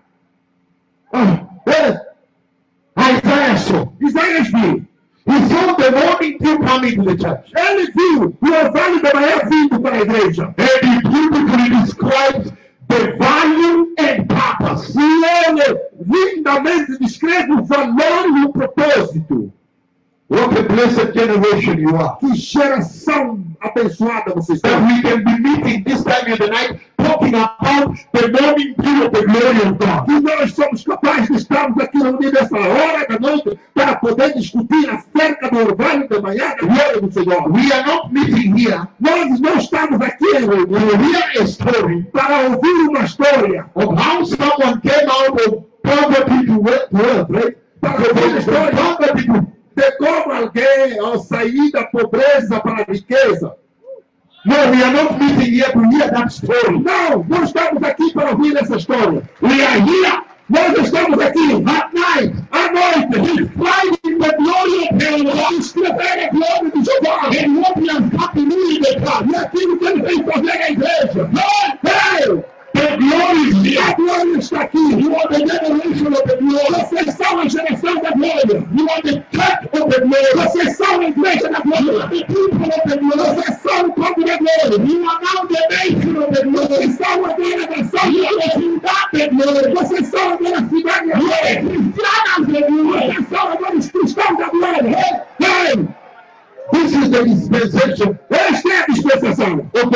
Ah, é. Isaiah saw. Isaías viu. He saw the morning dew coming to the church. Ele viu o orvalho da manhã vindo para a igreja. And he beautifully describes the value and purpose. E ele lindamente descreve o valor e o propósito. What a blessed generation you are. Que geração abençoada vocês That são. we can be meeting this time of the night talking about the morning dew of the glory of God. Que nós somos capazes de estarmos aqui reunidos nessa hora da noite para poder discutir acerca do orvalho da manhã da glória do Senhor. We are not meeting here Nós não estamos aqui em to reunião hear a story para ouvir uma história, of how someone came out of poverty to wealth, to wealth, right? para ouvir a história Poverty to de como alguém, ao sair da pobreza para a riqueza. No, we are not meeting here to hear that story. Não, não estamos aqui para ouvir essa história. We are here Nós estamos aqui at night, à noite, describing the glory of God, escrever a glória de Jeová and what we are happening in the church. e aquilo que ele fez fazer na igreja. Ei, The glory is a here. glória está aqui. You are the generation of the glory. Vocês são a geração da glória. You are the church of the glory. Vocês são a igreja da You glória. are the people of the glory. Vocês são o povo da glória. You are now the nation of the glory. Vocês são a delegação You da are the glória. cidade of the glory. Vocês são a cidade da You are glória. the cristianos of the glory. Vocês são agora os cristãos da glória. Ei, This is the dispensation esta é a dispensação of the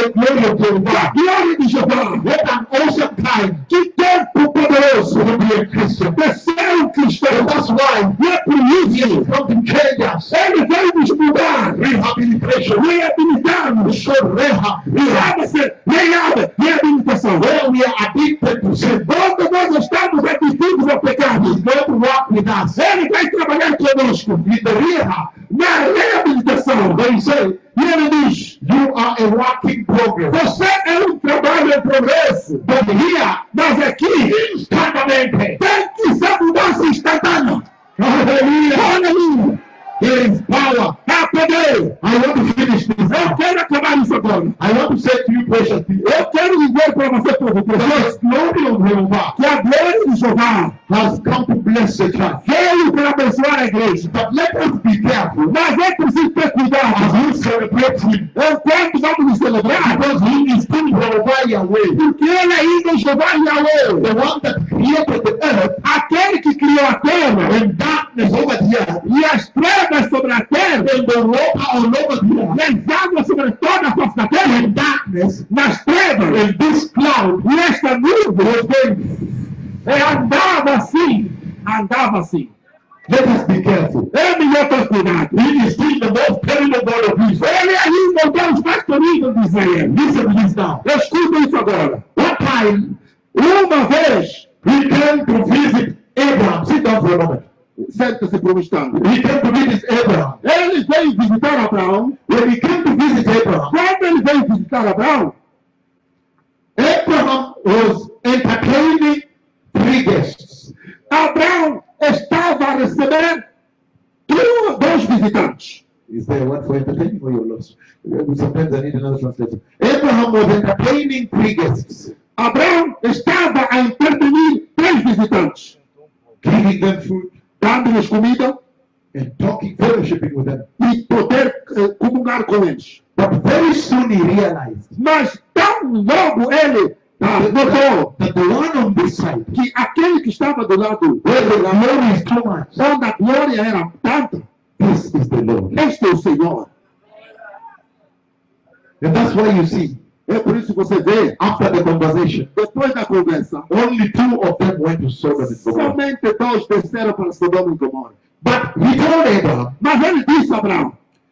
the glory of Jehovah. Glória de Jeová. What an awesome time Que tempo poderoso. to be a Christian. De ser um cristão. And that's why E é por He has isso. come to change us. Ele veio nos mudar. Rehabilitation. Reabilitar-nos. So rehab. Chama-se reab- reabilitação. Where we are addicted to sin. Quando nós estamos addictidos ao pecado, He's going to walk with us. Ele vai trabalhar conosco In the rehab. na reabilitação. They say, E Ele diz, you are a work in progress. você é um trabalho em progresso. But here, Mas aqui instantamente, tem que ser mudança instantânea. hallelujah, Aleluia. there is power. Há poder. I want to finish this Eu now. quero acabar isso agora. I want to say to you, precious people, Eu quero dizer para você, povo the precioso, glory of Jehovah que a glória de Jeová has come to bless the church. veio para abençoar a igreja. But let us be careful Mas é preciso ter as cuidado. we celebrate Him, Enquanto vamos nos celebrar, because He is still Jehovah Yahweh, porque Ele ainda é Jeová Yahweh, the one that created the earth aquele que criou a terra and darkness over the earth, e as trevas sobre a terra, and the water all over the earth, e as águas sobre toda a face da terra, and darkness, nas trevas, and this cloud e esta nuvem was going. e andava assim, andava assim. Let us be careful. É melhor ter cuidado. He is still the most terrible God of Israel. Ele ainda é o Deus mais terrível de Israel. Listen to this now. Escuta isso agora. One time, Uma vez, he came to visit Abraham. Sit down for a moment. senta-se por um instante. He came to visit Abraham. Ele veio visitar Abraão. When he came to visit Abraham, Quando ele veio visitar Abraão, Abraham was entertaining three guests. Abraão estava a receber duas- dois visitantes. Is there one for entertaining or you're lost? Sometimes I need another translation. Abraham was entertaining three guests, Abraão estava a entretenir três visitantes, giving them food dando-lhes comida and talking, fellowshipping with them. e poder eh, comungar com eles. But very soon he realized Mas tão logo ele ah, notou that the one on this side, que aquele que estava do lado where the glory is too much, onde a glória era tanta, this is the Lord. este é o Senhor. And that's why you see, É por isso que você vê, after the conversation, depois da conversa, only two of them went to Sodom and Gomorrah. somente dois desceram para Sodoma e Gomorra. But he told Abraham, Mas ele disse a Abraão,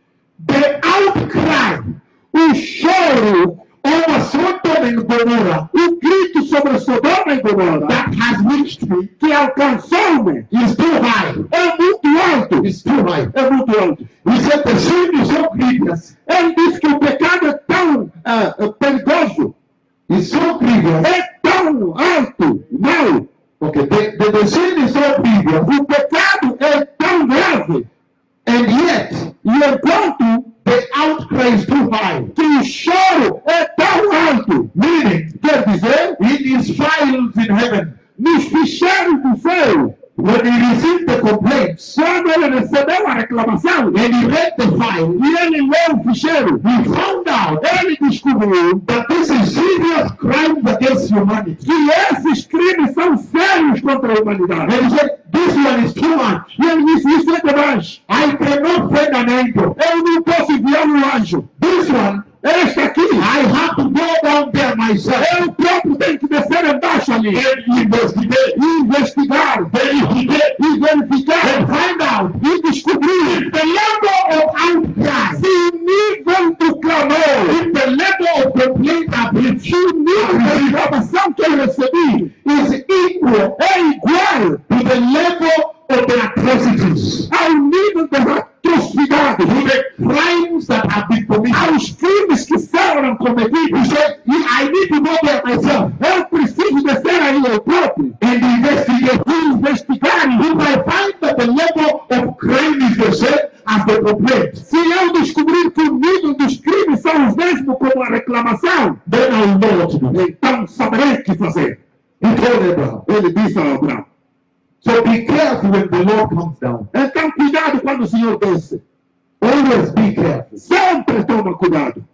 the outcry o choro, over Sodom and Gomorrah o grito sobre Sodoma e Gomorra that has reached me que alcançou-me is too high. é muito alto. It's too high. É muito alto. He said the sin is so grievous. Ele disse que o pecado é tão ah, ah, perigoso, It's so grievous. é tão alto, mau. Okay, the, the, the sin is so grievous. O pecado é tão grave. And yet, E enquanto the outcry is too high. que o choro é tão alto, Meaning, quer dizer, in his files in heaven, nos ficheiros do céu, when he received the complaints, quando ele recebeu a reclamação, and he read the file, e ele leu o ficheiro, he found out ele descobriu that this is serious crimes against humanity. que esses crimes são sérios contra a humanidade. And he said, this one is too much. E ele disse, isso é demais. I cannot send an angel. Eu não posso enviar um anjo. This one, Este aqui, I have to go down there myself eu próprio tenho que descer embaixo ali and investigate, e investigar, verificate, e verificar, and find out e descobrir the level of outcry, se o nível do clamor, if the level of complaint I've reached se o nível da reclamação que eu recebi is equal é igual to the level of the atrocities, ao nível das atrocidades, to the crimes that have been committed. aos crimes que foram He cometidos. said, I need to go there myself Eu preciso descer aí eu próprio and investigate. e investigar. If I find that the level of crime is the same as the complaint, Se eu descobrir que o nível dos crimes são os mesmos como a reclamação, then I will know what to do. então saberei o que fazer. He told Abraham. Ele disse a Abraão. So be careful when the Lord comes down. Então cuidado quando o Senhor desce. Always be careful. Sempre toma cuidado.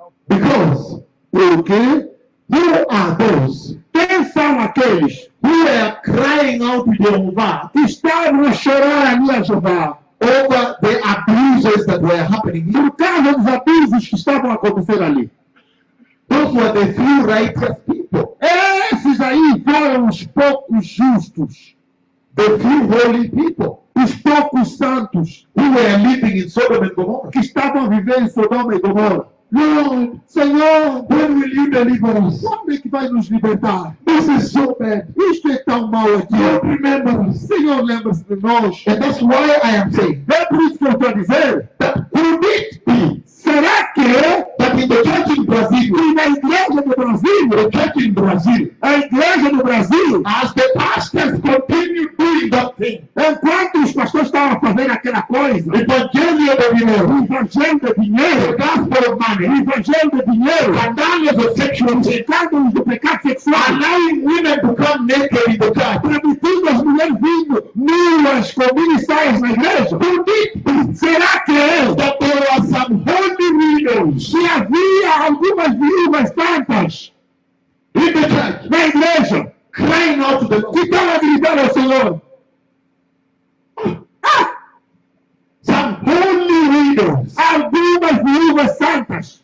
Because Porque who are those quem são aqueles who are crying out to Jehovah que estavam a chorar ali a Jeová over the abuses that were happening here? por causa dos abusos que estavam a acontecer ali? Those were the few righteous people, Esses aí foram os poucos justos, the few holy people os poucos santos who were living in Sodom and Gomorrah. que estavam vivendo em Sodoma e Gomorra. Lord, Senhor, when will you deliver us? quando é que vai nos libertar? This is so bad. Isto é tão mal aqui. Lord, remember us. Senhor, lembra-se de nós. And that's why I am saying É por isso que eu estou a dizer. that could it be Será que that in the church in Brazil, e na igreja do Brasil, the church in Brazil, a igreja do Brasil, as the pastors continue doing that thing, enquanto os pastores estavam fazendo aquela coisa, evangelho do o dinheiro, evangelho do the dinheiro, gospel of o money, evangelho do dinheiro, scandalous of sexual sin, escândalos do pecado sexual, allowing women to come naked in the church. permitindo as mulheres vindo nuas com mini saias na igreja. Could it be Será que é that there were some holy widows que havia algumas viúvas santas in the church na igreja crying out to the que Lord? estão a gritar ao Senhor? Ah! Some holy widows, Algumas viúvas santas,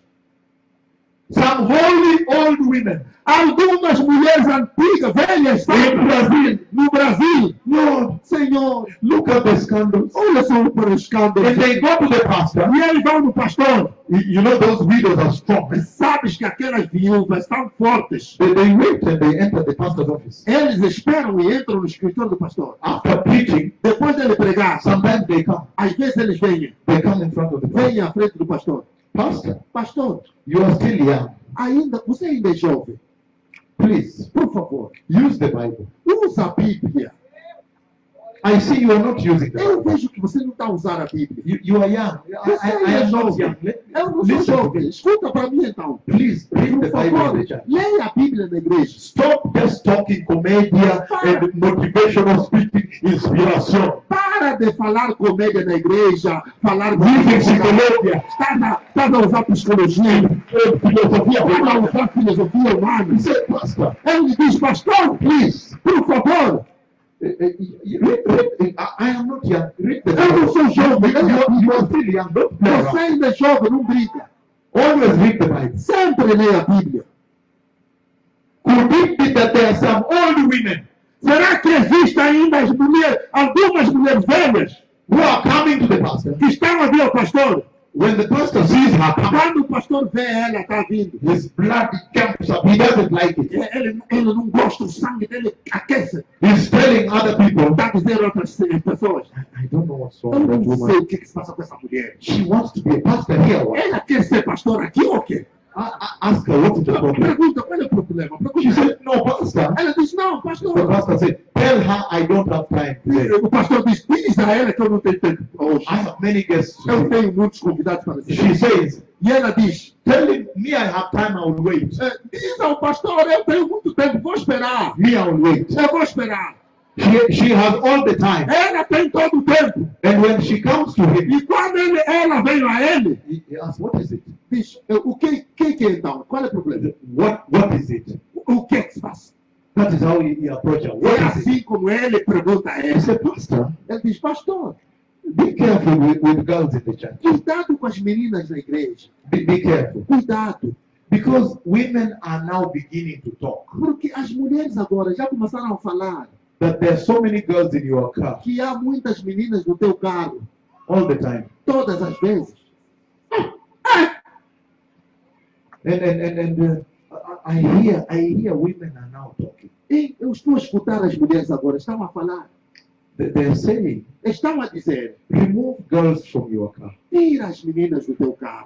some holy old women algumas mulheres antigas, velhas, in santas, Brazil. no Brasil. Lord, Senhor, look at the scandals. olha só para os escândalos. And they go to the pastor. E eles vão no pastor. You you know those widows are strong. Sabes que aquelas viúvas são fortes. They, they wait and they enter the pastor's office. Eles esperam e entram no escritório do pastor. After preaching, Depois dele pregar, sometimes they come. às vezes eles vêm, They come in front of the pastor. vêm à frente do pastor. Pastor, Pastor, you are still young. ainda, você ainda é jovem. Please, Por favor, use the Bible. usa a Bíblia. I see you are not using the Eu Bible. vejo que você não está a usar a Bíblia. You, you are young. I, Você I, I ainda é am not jovem. young. Let, Eu não sou listen to jovem. me. Escuta para mim então. Please read Por the Bible in favor, the church. leia a Bíblia na igreja. Stop just talking comedia and motivational speaking, inspiration. Para de falar comédia na igreja, falar Vive psicologia. Está a, está a usar psicologia, Filosofia está a humana. usar filosofia humana. He said, Pastor, Ele diz, pastor, please, por favor, uh, uh, you read, read, I, I am not young. Read the eu não Bible. sou jovem, You are, you are eu still young. Don't play você around. ainda é jovem, não brinca. Always read the Bible. Sempre leia a Bíblia. Could it be that there are some old women Será que existem ainda as mulheres, algumas mulheres velhas who are coming to the pastor? que estão a vir ao pastor? When the pastor sees her coming, Quando o pastor vê ela, está vindo. his blood jumps up. He doesn't like it. Ele, ele não gosta, o sangue dele aquece. He's telling other people, Está a dizer a outras pessoas. I don't know what's wrong Eu with that não sei woman. o que, que se passa com essa mulher. She wants to be a pastor here. What? Ela quer ser pastor aqui ou o quê? I, I ask her what is the problem. Pergunta, qual é o problema? She Pergunta. said, no, pastor. Ela diz, não, The pastor. pastor said, tell her I don't have time today. O pastor diz, diz a ela que eu não tenho tempo hoje. I have many guests. to Eu see." tenho muitos convidados para She ser. says, E ela diz, tell him, me I have time, I will wait. "É, diz ao pastor, eu tenho muito tempo, vou esperar. Me I will wait. Eu vou esperar. She, she has all the time. Ela tem todo o tempo. And when she comes to him, E quando ele, ela vem a ele, he, he asks, what is it? diz, o que, que, que é então? Qual é o problema? What, what is it? O, o que é que se passa? That is how he, he approached her. É What is it? assim como ele pergunta a He ela. said, pastor, Ele diz, pastor, be careful with, with girls in the church. cuidado com as meninas na igreja. Be, be careful. Cuidado. Because women are now beginning to talk. Porque as mulheres agora já começaram a falar That there are so many girls in your car que há muitas meninas no teu carro, all the time. todas as vezes. And, and, and, and uh, I I hear, I hear women are now talking. E eu estou a escutar as mulheres agora, estão a falar, They- They're saying, estão a dizer, remove girls from your car. tira as meninas do teu carro.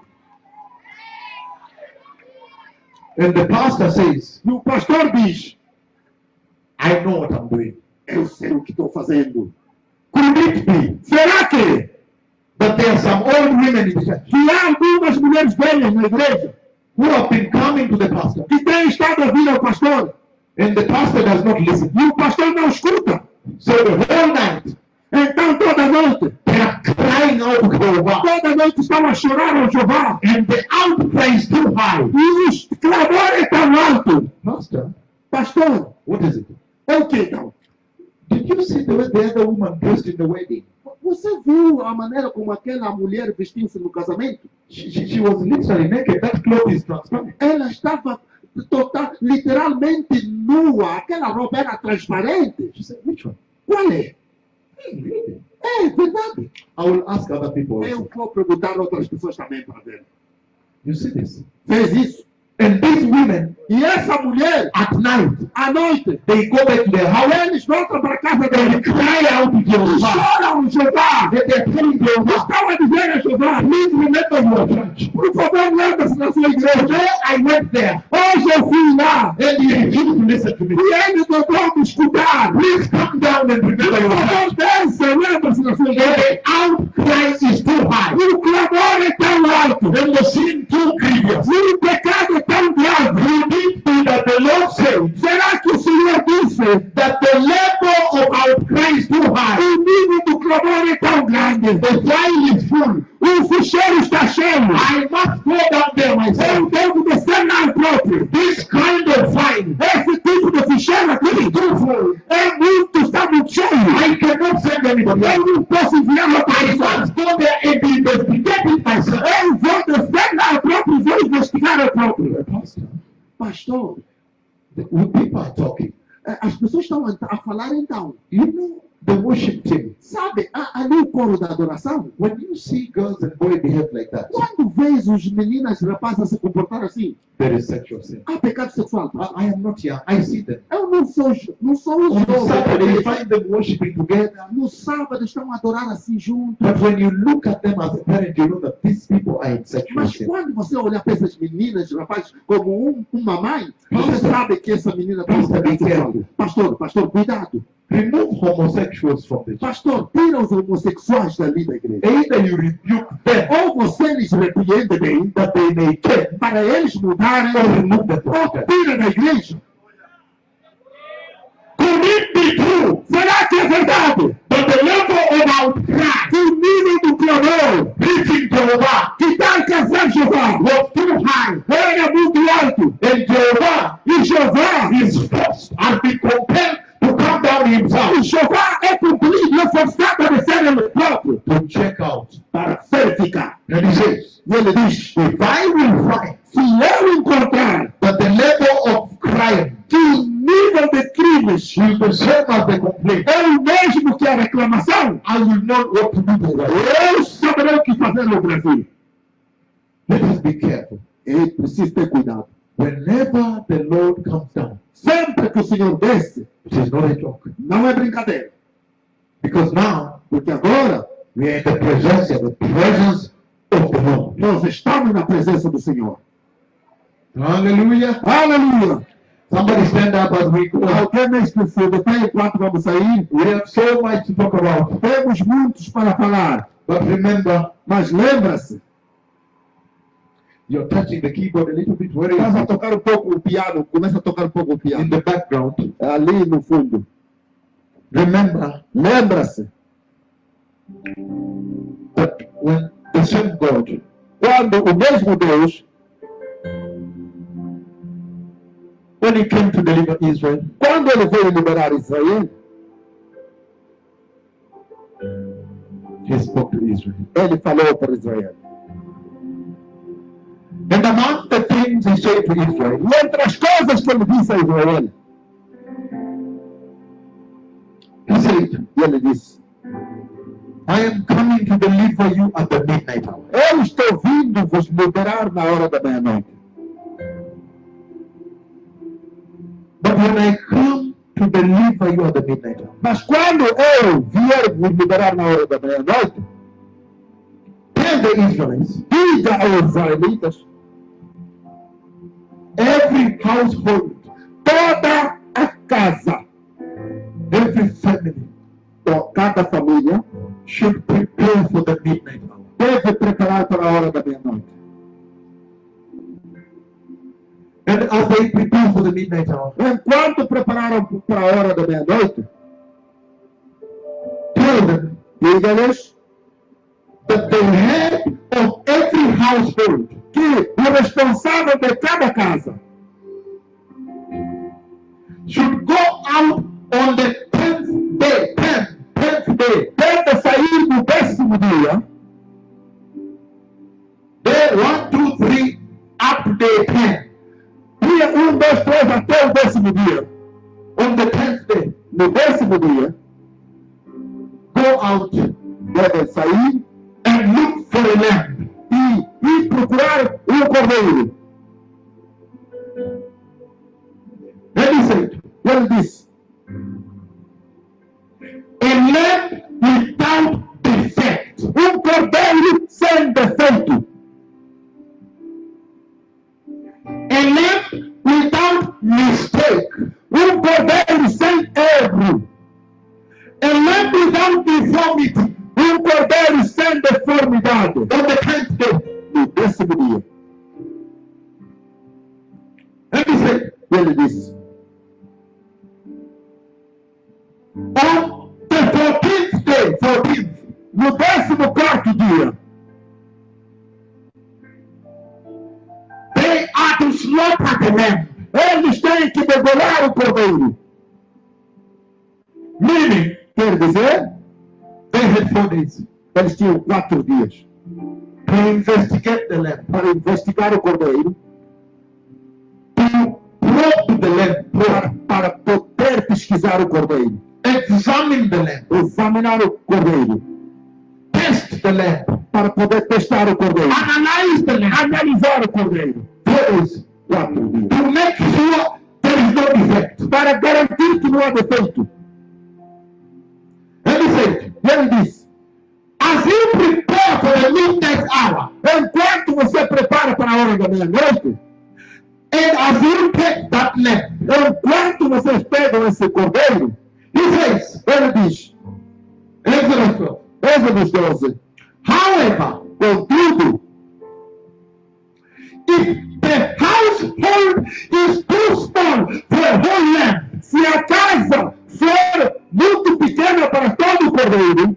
And the pastor says, E o pastor diz, I know what I'm doing. eu sei o que estou fazendo. Could it be Será que, that there are some old women in the church que há algumas mulheres velhas na igreja who have been coming to the pastor que têm estado a vir ao pastor and the pastor does not listen? e o pastor não escuta? So the whole night Então toda noite, they are crying out to Jehovah toda noite estão a chorar ao Jeová. and the outcry is too high. E o clamor é tão alto. Pastor, Pastor, what is it? é o que então? Did you see the way the other woman dressed in the wedding? Você viu a maneira como aquela mulher vestiu-se no casamento? She, she, she was literally naked. That cloth is transparent. Ela estava total, literalmente nua. Aquela roupa era transparente. She said, which one? Qual é? Hey, really? É verdade. I will ask other people Eu also. vou perguntar a outras pessoas também para ver. You see this? Fez isso. And these women, E essa mulher, at night, à noite, they go back to their house eles voltam para a casa and dele. cry out to E Jehovah. choram, Jeová. They are telling Jehovah, Estão a dizer a Jeová, please remember your church. por favor, lembre-se da sua igreja. Today I went there Hoje eu fui lá. and you refused to listen to me. E ele tentou me escutar. Please come down and remember your Por church. favor, desça, lembre-se da sua igreja. The outcry is too high. E o clamor é tão alto. And the sin too grievous. E o pecado é tão grave. You need to that the Lord said Será que o Senhor disse that the level of outcry is too high. o nível do clamor é tão grande? The file is full. O ficheiro está cheio. I must go down there myself. Eu devo descer lá próprio. This kind of file Esse tipo de ficheiro aqui is too full. é muito, está muito cheio. I cannot send anybody else. Eu não posso enviar uma I pessoa. must go there and investigate it myself. Eu vou descer lá próprio e vou investigar eu próprio. Pastor, Pastor, the people are talking. eh, as pessoas estão a, a falar então. You know, the worship team. Sabe, a- ali o coro da adoração. When you see girls and boys behave like that, Quando vês os meninas e rapazes se comportar assim, there is sexual sin. há pecado sexual. I, I am not young. I see them. Eu não sou, jo- não sou os On jovens. Saturday, you find them worshiping together. No sábado estão a adorar assim juntos. But when you look at them as a parent, you know that these people are in sexual Mas sin. quando você olha para essas meninas e rapazes como um, uma mãe, você sabe que essa menina está Pastor, be careful. Pastor, pastor, cuidado. Remove homosexuals from the church. Pastor, tira os homossexuais dali da igreja. Either you rebuke them Ou você lhes repreende bem, that they may turn, para eles mudarem, or remove them from ou the church. tira da igreja. Could it be true Será que é verdade that the level of outcry que o nível do clamor reaching Jehovah que está alcançando Jeová was too high? era muito alto? And Jehovah E Jeová, is forced and be compelled to come down himself e Jeová é cumprido, é forçado a descer ele próprio to check out. para verificar. And he says, E ele diz, if I will find se eu encontrar that the level of crime que o nível de crimes is the same as the complaint, é o mesmo que a reclamação, I will know what to do to them. eu saberei o que fazer no Brasil. Let us be careful. É preciso ter cuidado. Whenever the Lord comes down, Sempre que o Senhor desce, it is not a joke. não é brincadeira. Because now Porque agora we are in the presence, the presence of the Lord. nós estamos na presença do Senhor. Hallelujah. Aleluia! Somebody stand up as we go. Alguém me esqueceu, depois enquanto vamos sair, We have so much to talk about. temos muitos para falar. But remember, Mas lembra-se, you're touching the keyboard a little bit. Where is começa a it? tocar um pouco o piano, começa a tocar um pouco o In piano. the background. Ali no fundo. Remember Lembra-se, that when the same God quando o mesmo Deus, when he came to deliver Israel, quando ele veio liberar Israel, he spoke to Israel. ele falou para Israel. And among the things he said to Israel, E entre as coisas que ele disse a Israel, he said, e ele disse, I am coming to deliver you at the midnight hour. eu estou vindo vos liberar na hora da meia-noite. But when I come to deliver you at the midnight hour, Mas quando eu vier vos liberar na hora da meia-noite, tell the Israelites, diga aos israelitas, every household, toda a casa, every family ou cada família, should prepare for the midnight hour. deve preparar para a hora da meia-noite. And as they prepare for the midnight hour, Enquanto prepararam para a hora da meia-noite, tell them diga-lhes that the head of every household que o responsável de cada casa should go out on the tenth day, tenth, tenth day, deve sair no décimo dia, day one, two, three, up to day ten. um, dia um, dois, três, até o décimo dia. On the tenth day, No décimo dia, go out deve sair and look for a lamb. e, e procurar um cordeiro. Then he said, Ele disse, a lamb without defect. um cordeiro sem defeito. A lamb without mistake. Um cordeiro sem erro. A lamb without deformity. Um cordeiro sem deformidade. On the tenth day. No décimo dia. And he said, Ele disse, on the fourteenth day, fourteenth, no décimo quarto dia, they are to slaughter the lamb. eles têm que degolhar o cordeiro. Meaning, Quer dizer, they had four days eles tinham quatro dias to investigate the lamb, para investigar o cordeiro, to probe the lamb, para, probe, para poder pesquisar o cordeiro, examine the lamb, examinar o cordeiro, test the lamb, para poder testar o cordeiro, analyze the lamb. analisar o cordeiro. Four days Quatro dias. to make sure there is no defect. Para garantir que não há defeito. And he said, E ele disse, as you prepare for the midnight hour, enquanto você prepara para a hora da meia-noite, and as you take that lamb, enquanto vocês pegam esse cordeiro, he says, ele diz, Exodus twelve, Êxodo doze, however, contudo, if the household is too small for a whole lamb, se a casa for muito pequena para todo o cordeiro,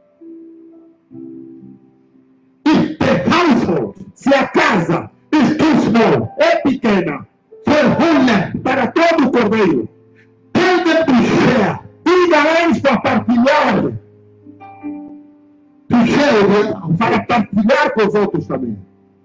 if the household se a casa is too small é pequena for a whole lamb, para todo o cordeiro, tell them to share, diga a eles para partilhar, to share with them. para partilhar com os outros também.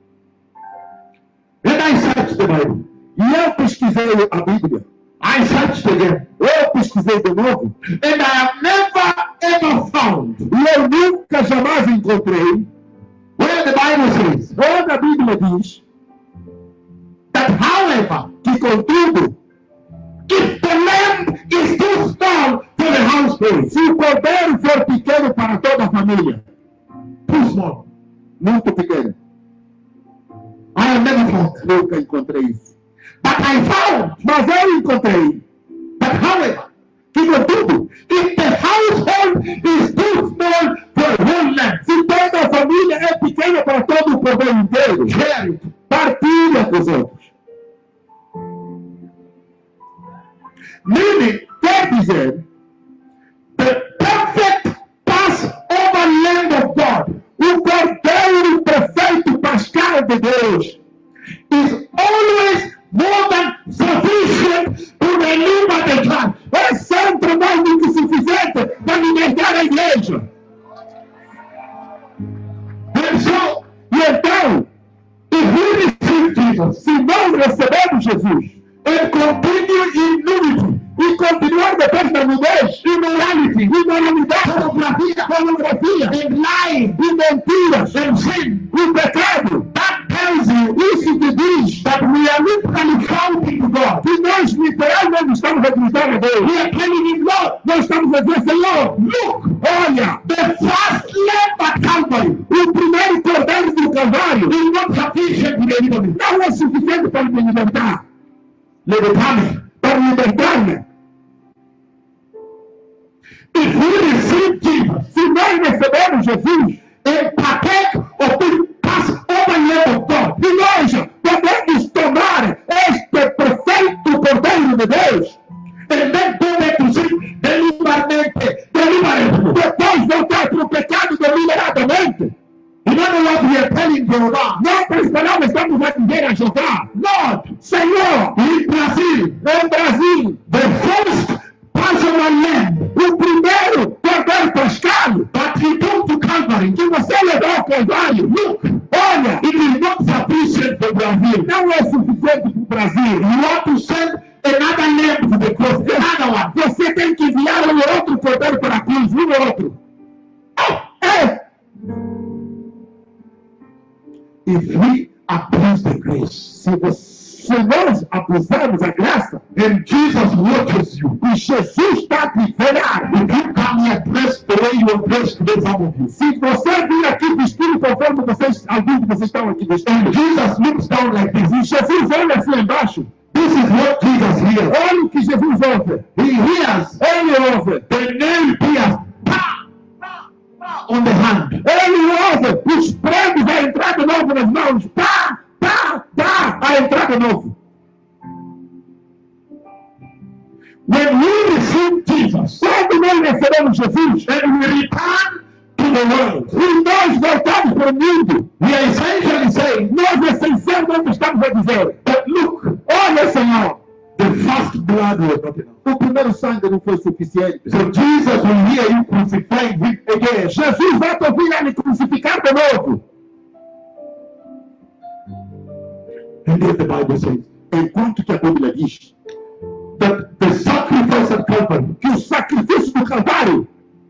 Then I searched the Bible. E eu pesquisei a Bíblia, I searched again, eu pesquisei de novo, and I have never ever found e eu nunca jamais encontrei where the Bible says onde a Bíblia diz that, however, que, contudo, if the lamb is too small for the household, se o cordeiro for pequeno para toda a família, too small, muito pequeno, I have never found. nunca encontrei isso. But I found Mas eu encontrei that, however, que, contudo, if the household is too small for a whole lamb, se toda a família é pequena para todo o cordeiro inteiro, share it. partilha com os outros. Meaning, Quer dizer, the perfect Passover Lamb of God o cordeiro perfeito pascal de Deus is always more than sufficient to deliver the church. é sempre mais do que suficiente para libertar a igreja. And so, E então, if we receive Jesus se nós recebemos Jesus and continue in unity, e continuar depois na nudez, immorality, imoralidade, pornografia, pornografia, and lying, e mentiras, and sin, e pecado, that tells you isso te diz that we are literally shouting to God. que nós literalmente estamos a gritar a Deus. We are telling him, Lord, Nós estamos a dizer, Senhor, look, olha, the first lamb at Calvary o primeiro cordeiro do Calvário is not sufficient to deliver me. não é suficiente para me libertar, Libertame. para libertar-me. If we receive Jesus Se nós recebemos Jesus, and partake of the Passover Lamb of God, e nós podemos tomar este perfeito cordeiro de Deus, and then go back to sin deliberately, deliberately. depois voltar para o pecado deliberadamente, In other words, we are telling Jehovah, nós esperamos, estamos a dizer a Jeová, Lord, Senhor, in Brazil, em Brasil, the first Passover Lamb o primeiro cordeiro pascal that he took to Calvary, que você levou ao Calvário, look, olha, it is not sufficient for Brazil. não é suficiente para o Brasil. You have to send another lamb to the cross, another one. Você tem que enviar um outro cordeiro para a cruz, um outro. É. If we abuse the grace, Se, você, se nós abusarmos a graça, and Jesus watches you, e Jesus está te vendo. if you come here dressed the way you are dressed today, some of you, Se você vir aqui vestido conforme vocês, alguns de vocês estão aqui and vestidos, Jesus looks down like this, e Jesus olha assim lá embaixo, this is what Jesus hears. olha o que Jesus ouve. He hears Ele ouve. the nail pierce, pa, pa, pa, on the hand. Ele ouve os pregos a entrar de novo nas mãos. Pá, pá, pá, a entrar de novo. When we receive Jesus Quando nós recebemos Jesus, and we return to the world, e nós voltamos para o mundo, we are essentially saying nós essencialmente estamos a dizer, that look, olha, Senhor, the first blood was not enough. o primeiro sangue não foi suficiente. So Jesus will hear you crucifying him again. Jesus vai te ouvir a me crucificar de novo. And yet the Bible says Enquanto que a Bíblia diz that the sacrifice at Calvary que o sacrifício do Calvário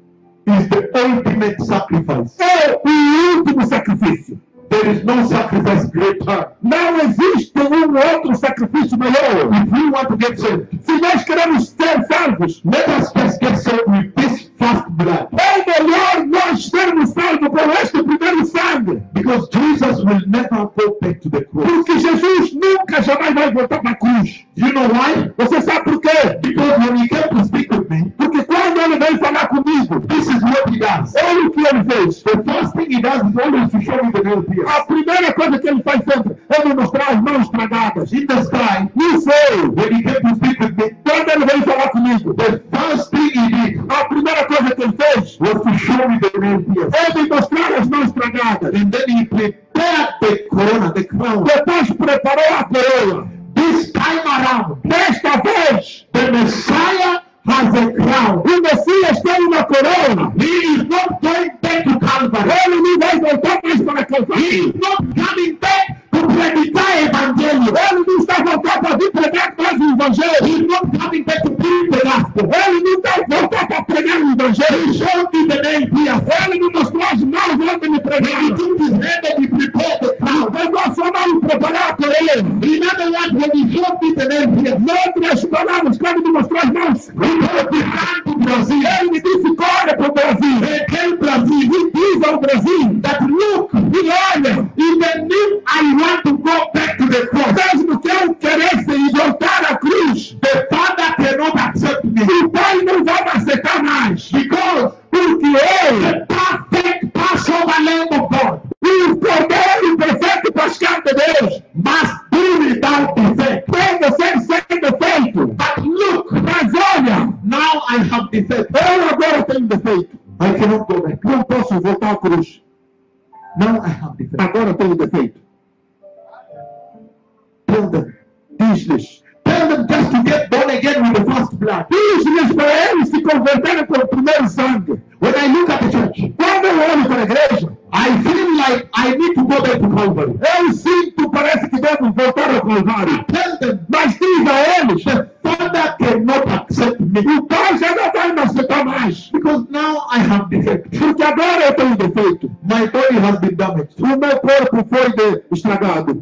is the ultimate sacrifice. é o último sacrifício. There is no sacrifice greater. Não existe um outro sacrifício maior. If we want to get saved, Se nós queremos ser salvos, let us just get saved with this first blood. é melhor nós sermos salvos com este primeiro sangue. Because Jesus will never go back to the cross. Porque Jesus nunca jamais vai voltar para a cruz. You know why? Você sabe por quê? Because when he came to speak with me, Porque quando ele veio falar comigo, this is what he does. olha o que ele fez. The first thing he does is always to show me the nail pierce. A primeira coisa que ele faz sempre é me mostrar as mãos estragadas. In the sky, No céu, when he came to speak with me, quando ele veio falar comigo, the first thing he did a primeira coisa que ele fez was to show me the nail pierce. é me mostrar as mãos estragadas. And then he prepared the corona, the crown. Depois preparou a coroa. This time around, Desta vez, the Messiah has a crown. o Messias tem uma coroa. He is not going back to Calvary. Ele não vai voltar mais para He Calvário. is not coming back to predicar evangelho. Ele não está voltando para vir pregar mais o He Evangelho. is not coming back to preach the gospel. Ele não está voltando para pregar o He Evangelho. showed me the nail pierce. Ele me mostrou as mãos onde me He pregaram. took his hand and he prepared the crown. Pegou a sua mão e preparou a coroa. In other words, when he showed me the nail pierce, Outras palavras, quando me mostrou as mãos, he told me hand to Brazil. ele me disse: olha para o Brasil. They tell Brazil, E diz ao Brasil: that look, e olha, even if I want to go back to the cross, mesmo que eu queresse ir voltar à cruz, the Father cannot accept me. o Pai não vai me aceitar mais. Because Porque ele, the perfect Passover Lamb of God o Cordeiro perfeito pascal de Deus, must be without defect. tem de ser sem defeito. But look, Mas olha, now I have defect. eu agora tenho defeito. I cannot go back. Não posso voltar à cruz. Now I have defect. Agora tenho defeito. Tell them. Diz-lhes. Tell them just to get born again with the first blood. Diz-lhes para eles se converterem com o primeiro sangue. When I look at the church, Quando eu olho para a igreja, I feel like I need to go back to Calvary. eu sinto, parece que devo voltar ao Calvário. Tell them Mas diz a eles, the Father cannot accept me o Pai já não vai me aceitar mais. because now I have defect. Porque agora eu tenho defeito. My body has been damaged. O meu corpo foi de- estragado.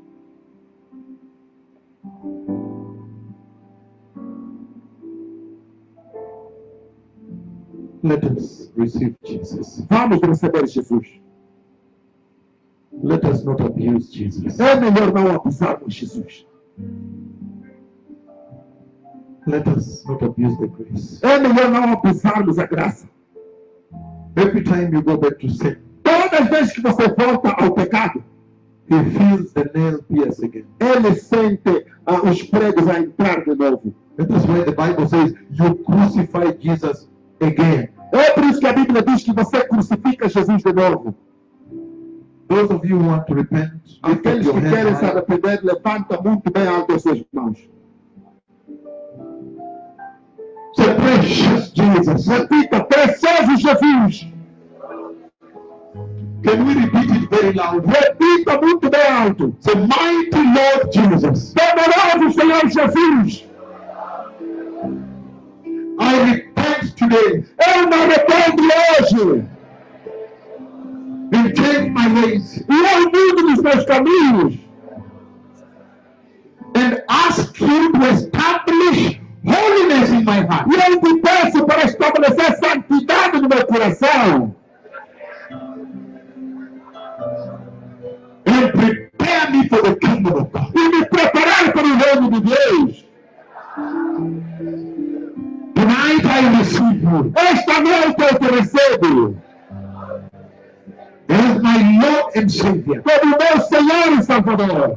Let us receive Jesus. Vamos receber Jesus. Let us not abuse Jesus. É melhor não abusarmos Jesus. Let us not abuse the grace. É melhor não abusarmos a graça. Every time you go back to sin, Todas as vezes que você volta ao pecado, he feels the nail pierce again. ele sente ah, os pregos a entrar de novo. And that's why the Bible says you crucify Jesus again. É por isso que a Bíblia diz que você crucifica Jesus de novo. Those of you who want to repent, lift up Aqueles your que querem hands se high. arrepender, levanta muito bem alto as suas mãos. Say, precious Jesus, Repita, precioso Jesus, Can we repeat it very loud? Repita muito bem alto. Say, mighty Lord Jesus, Poderoso Senhor Jesus, I repent today eu me arrependo hoje and change my ways e eu mudo dos meus caminhos and ask you to establish holiness in my heart. e eu te peço para estabelecer santidade no meu coração And prepare me for the kingdom of God. e me preparar para o reino de Deus. Tonight I receive you Esta noite eu te recebo as my Lord and Savior. como meu Senhor e Salvador.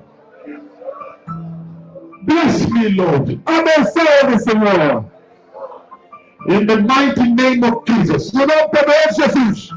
Bless me, Lord, Abençoe-me, Senhor, in the mighty name of Jesus. no nome poderoso de Jesus.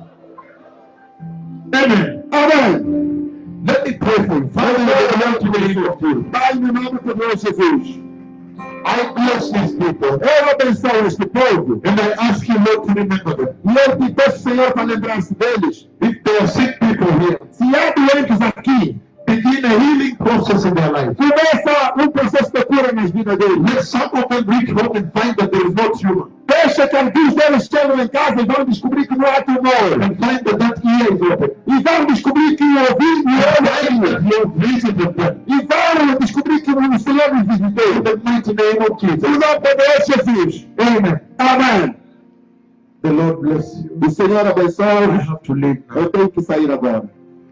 Amen. Amém. Let me pray for you. Father, in the mighty name of Jesus, Pai, no nome poderoso de Jesus, I bless these people eu abençoo este povo. and I ask you, Lord, to remember them. E eu te peço, Senhor, para lembrar-se deles. If there are sick people here, Se há doentes aqui, begin a healing process in their life. começa um processo de cura nas vidas deles. Let some of them reach home and find that there is no tumor, Deixa que alguns deles chegam em casa e vão descobrir que não há tumor. and find that that ear is open. E vão descobrir que o ouvido e o Find olho that you have visited them. E vão descobrir que o Senhor nos visitou. In the mighty name of No Jesus. nome poderoso de Jesus. Amen. Amém. The Lord bless you. O Senhor I abençoe. have to leave now. Eu tenho que sair agora.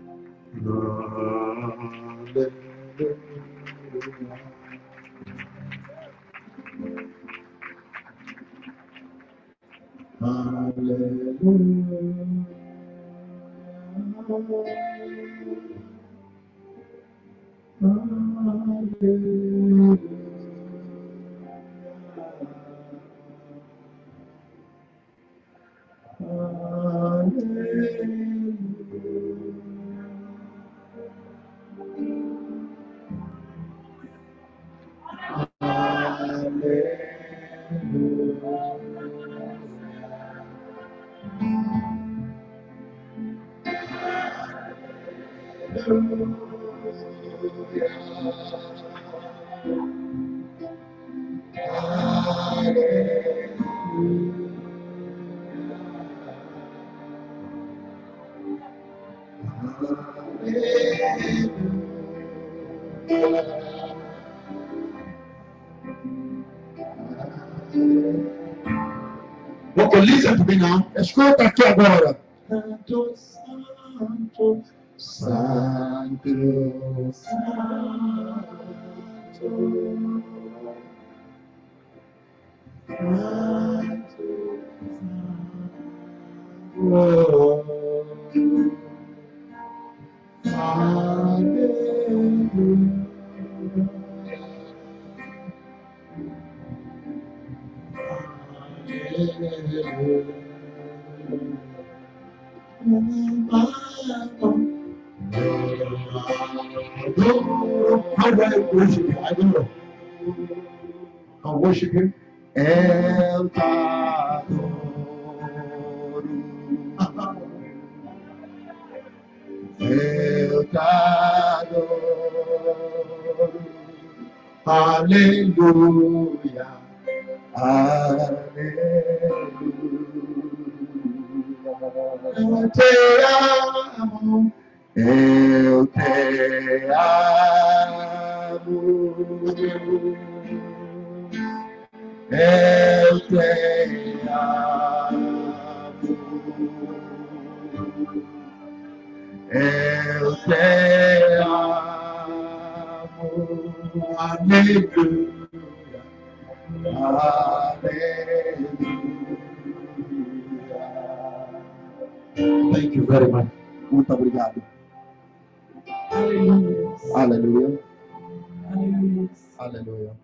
Okay, listen to me now. Escuta aqui agora. Santo, Santo, Santo, Santo. How do I worship him? I don't know. I'll worship him. Eu te adoro. Eu te adoro. Aleluia. Eu te amo. Eu te amo. Eu te amo. Eu te amo. Aleluia. Aleluia. Thank you very much. Muito obrigado. Aleluia. Aleluia. Aleluia. Aleluia.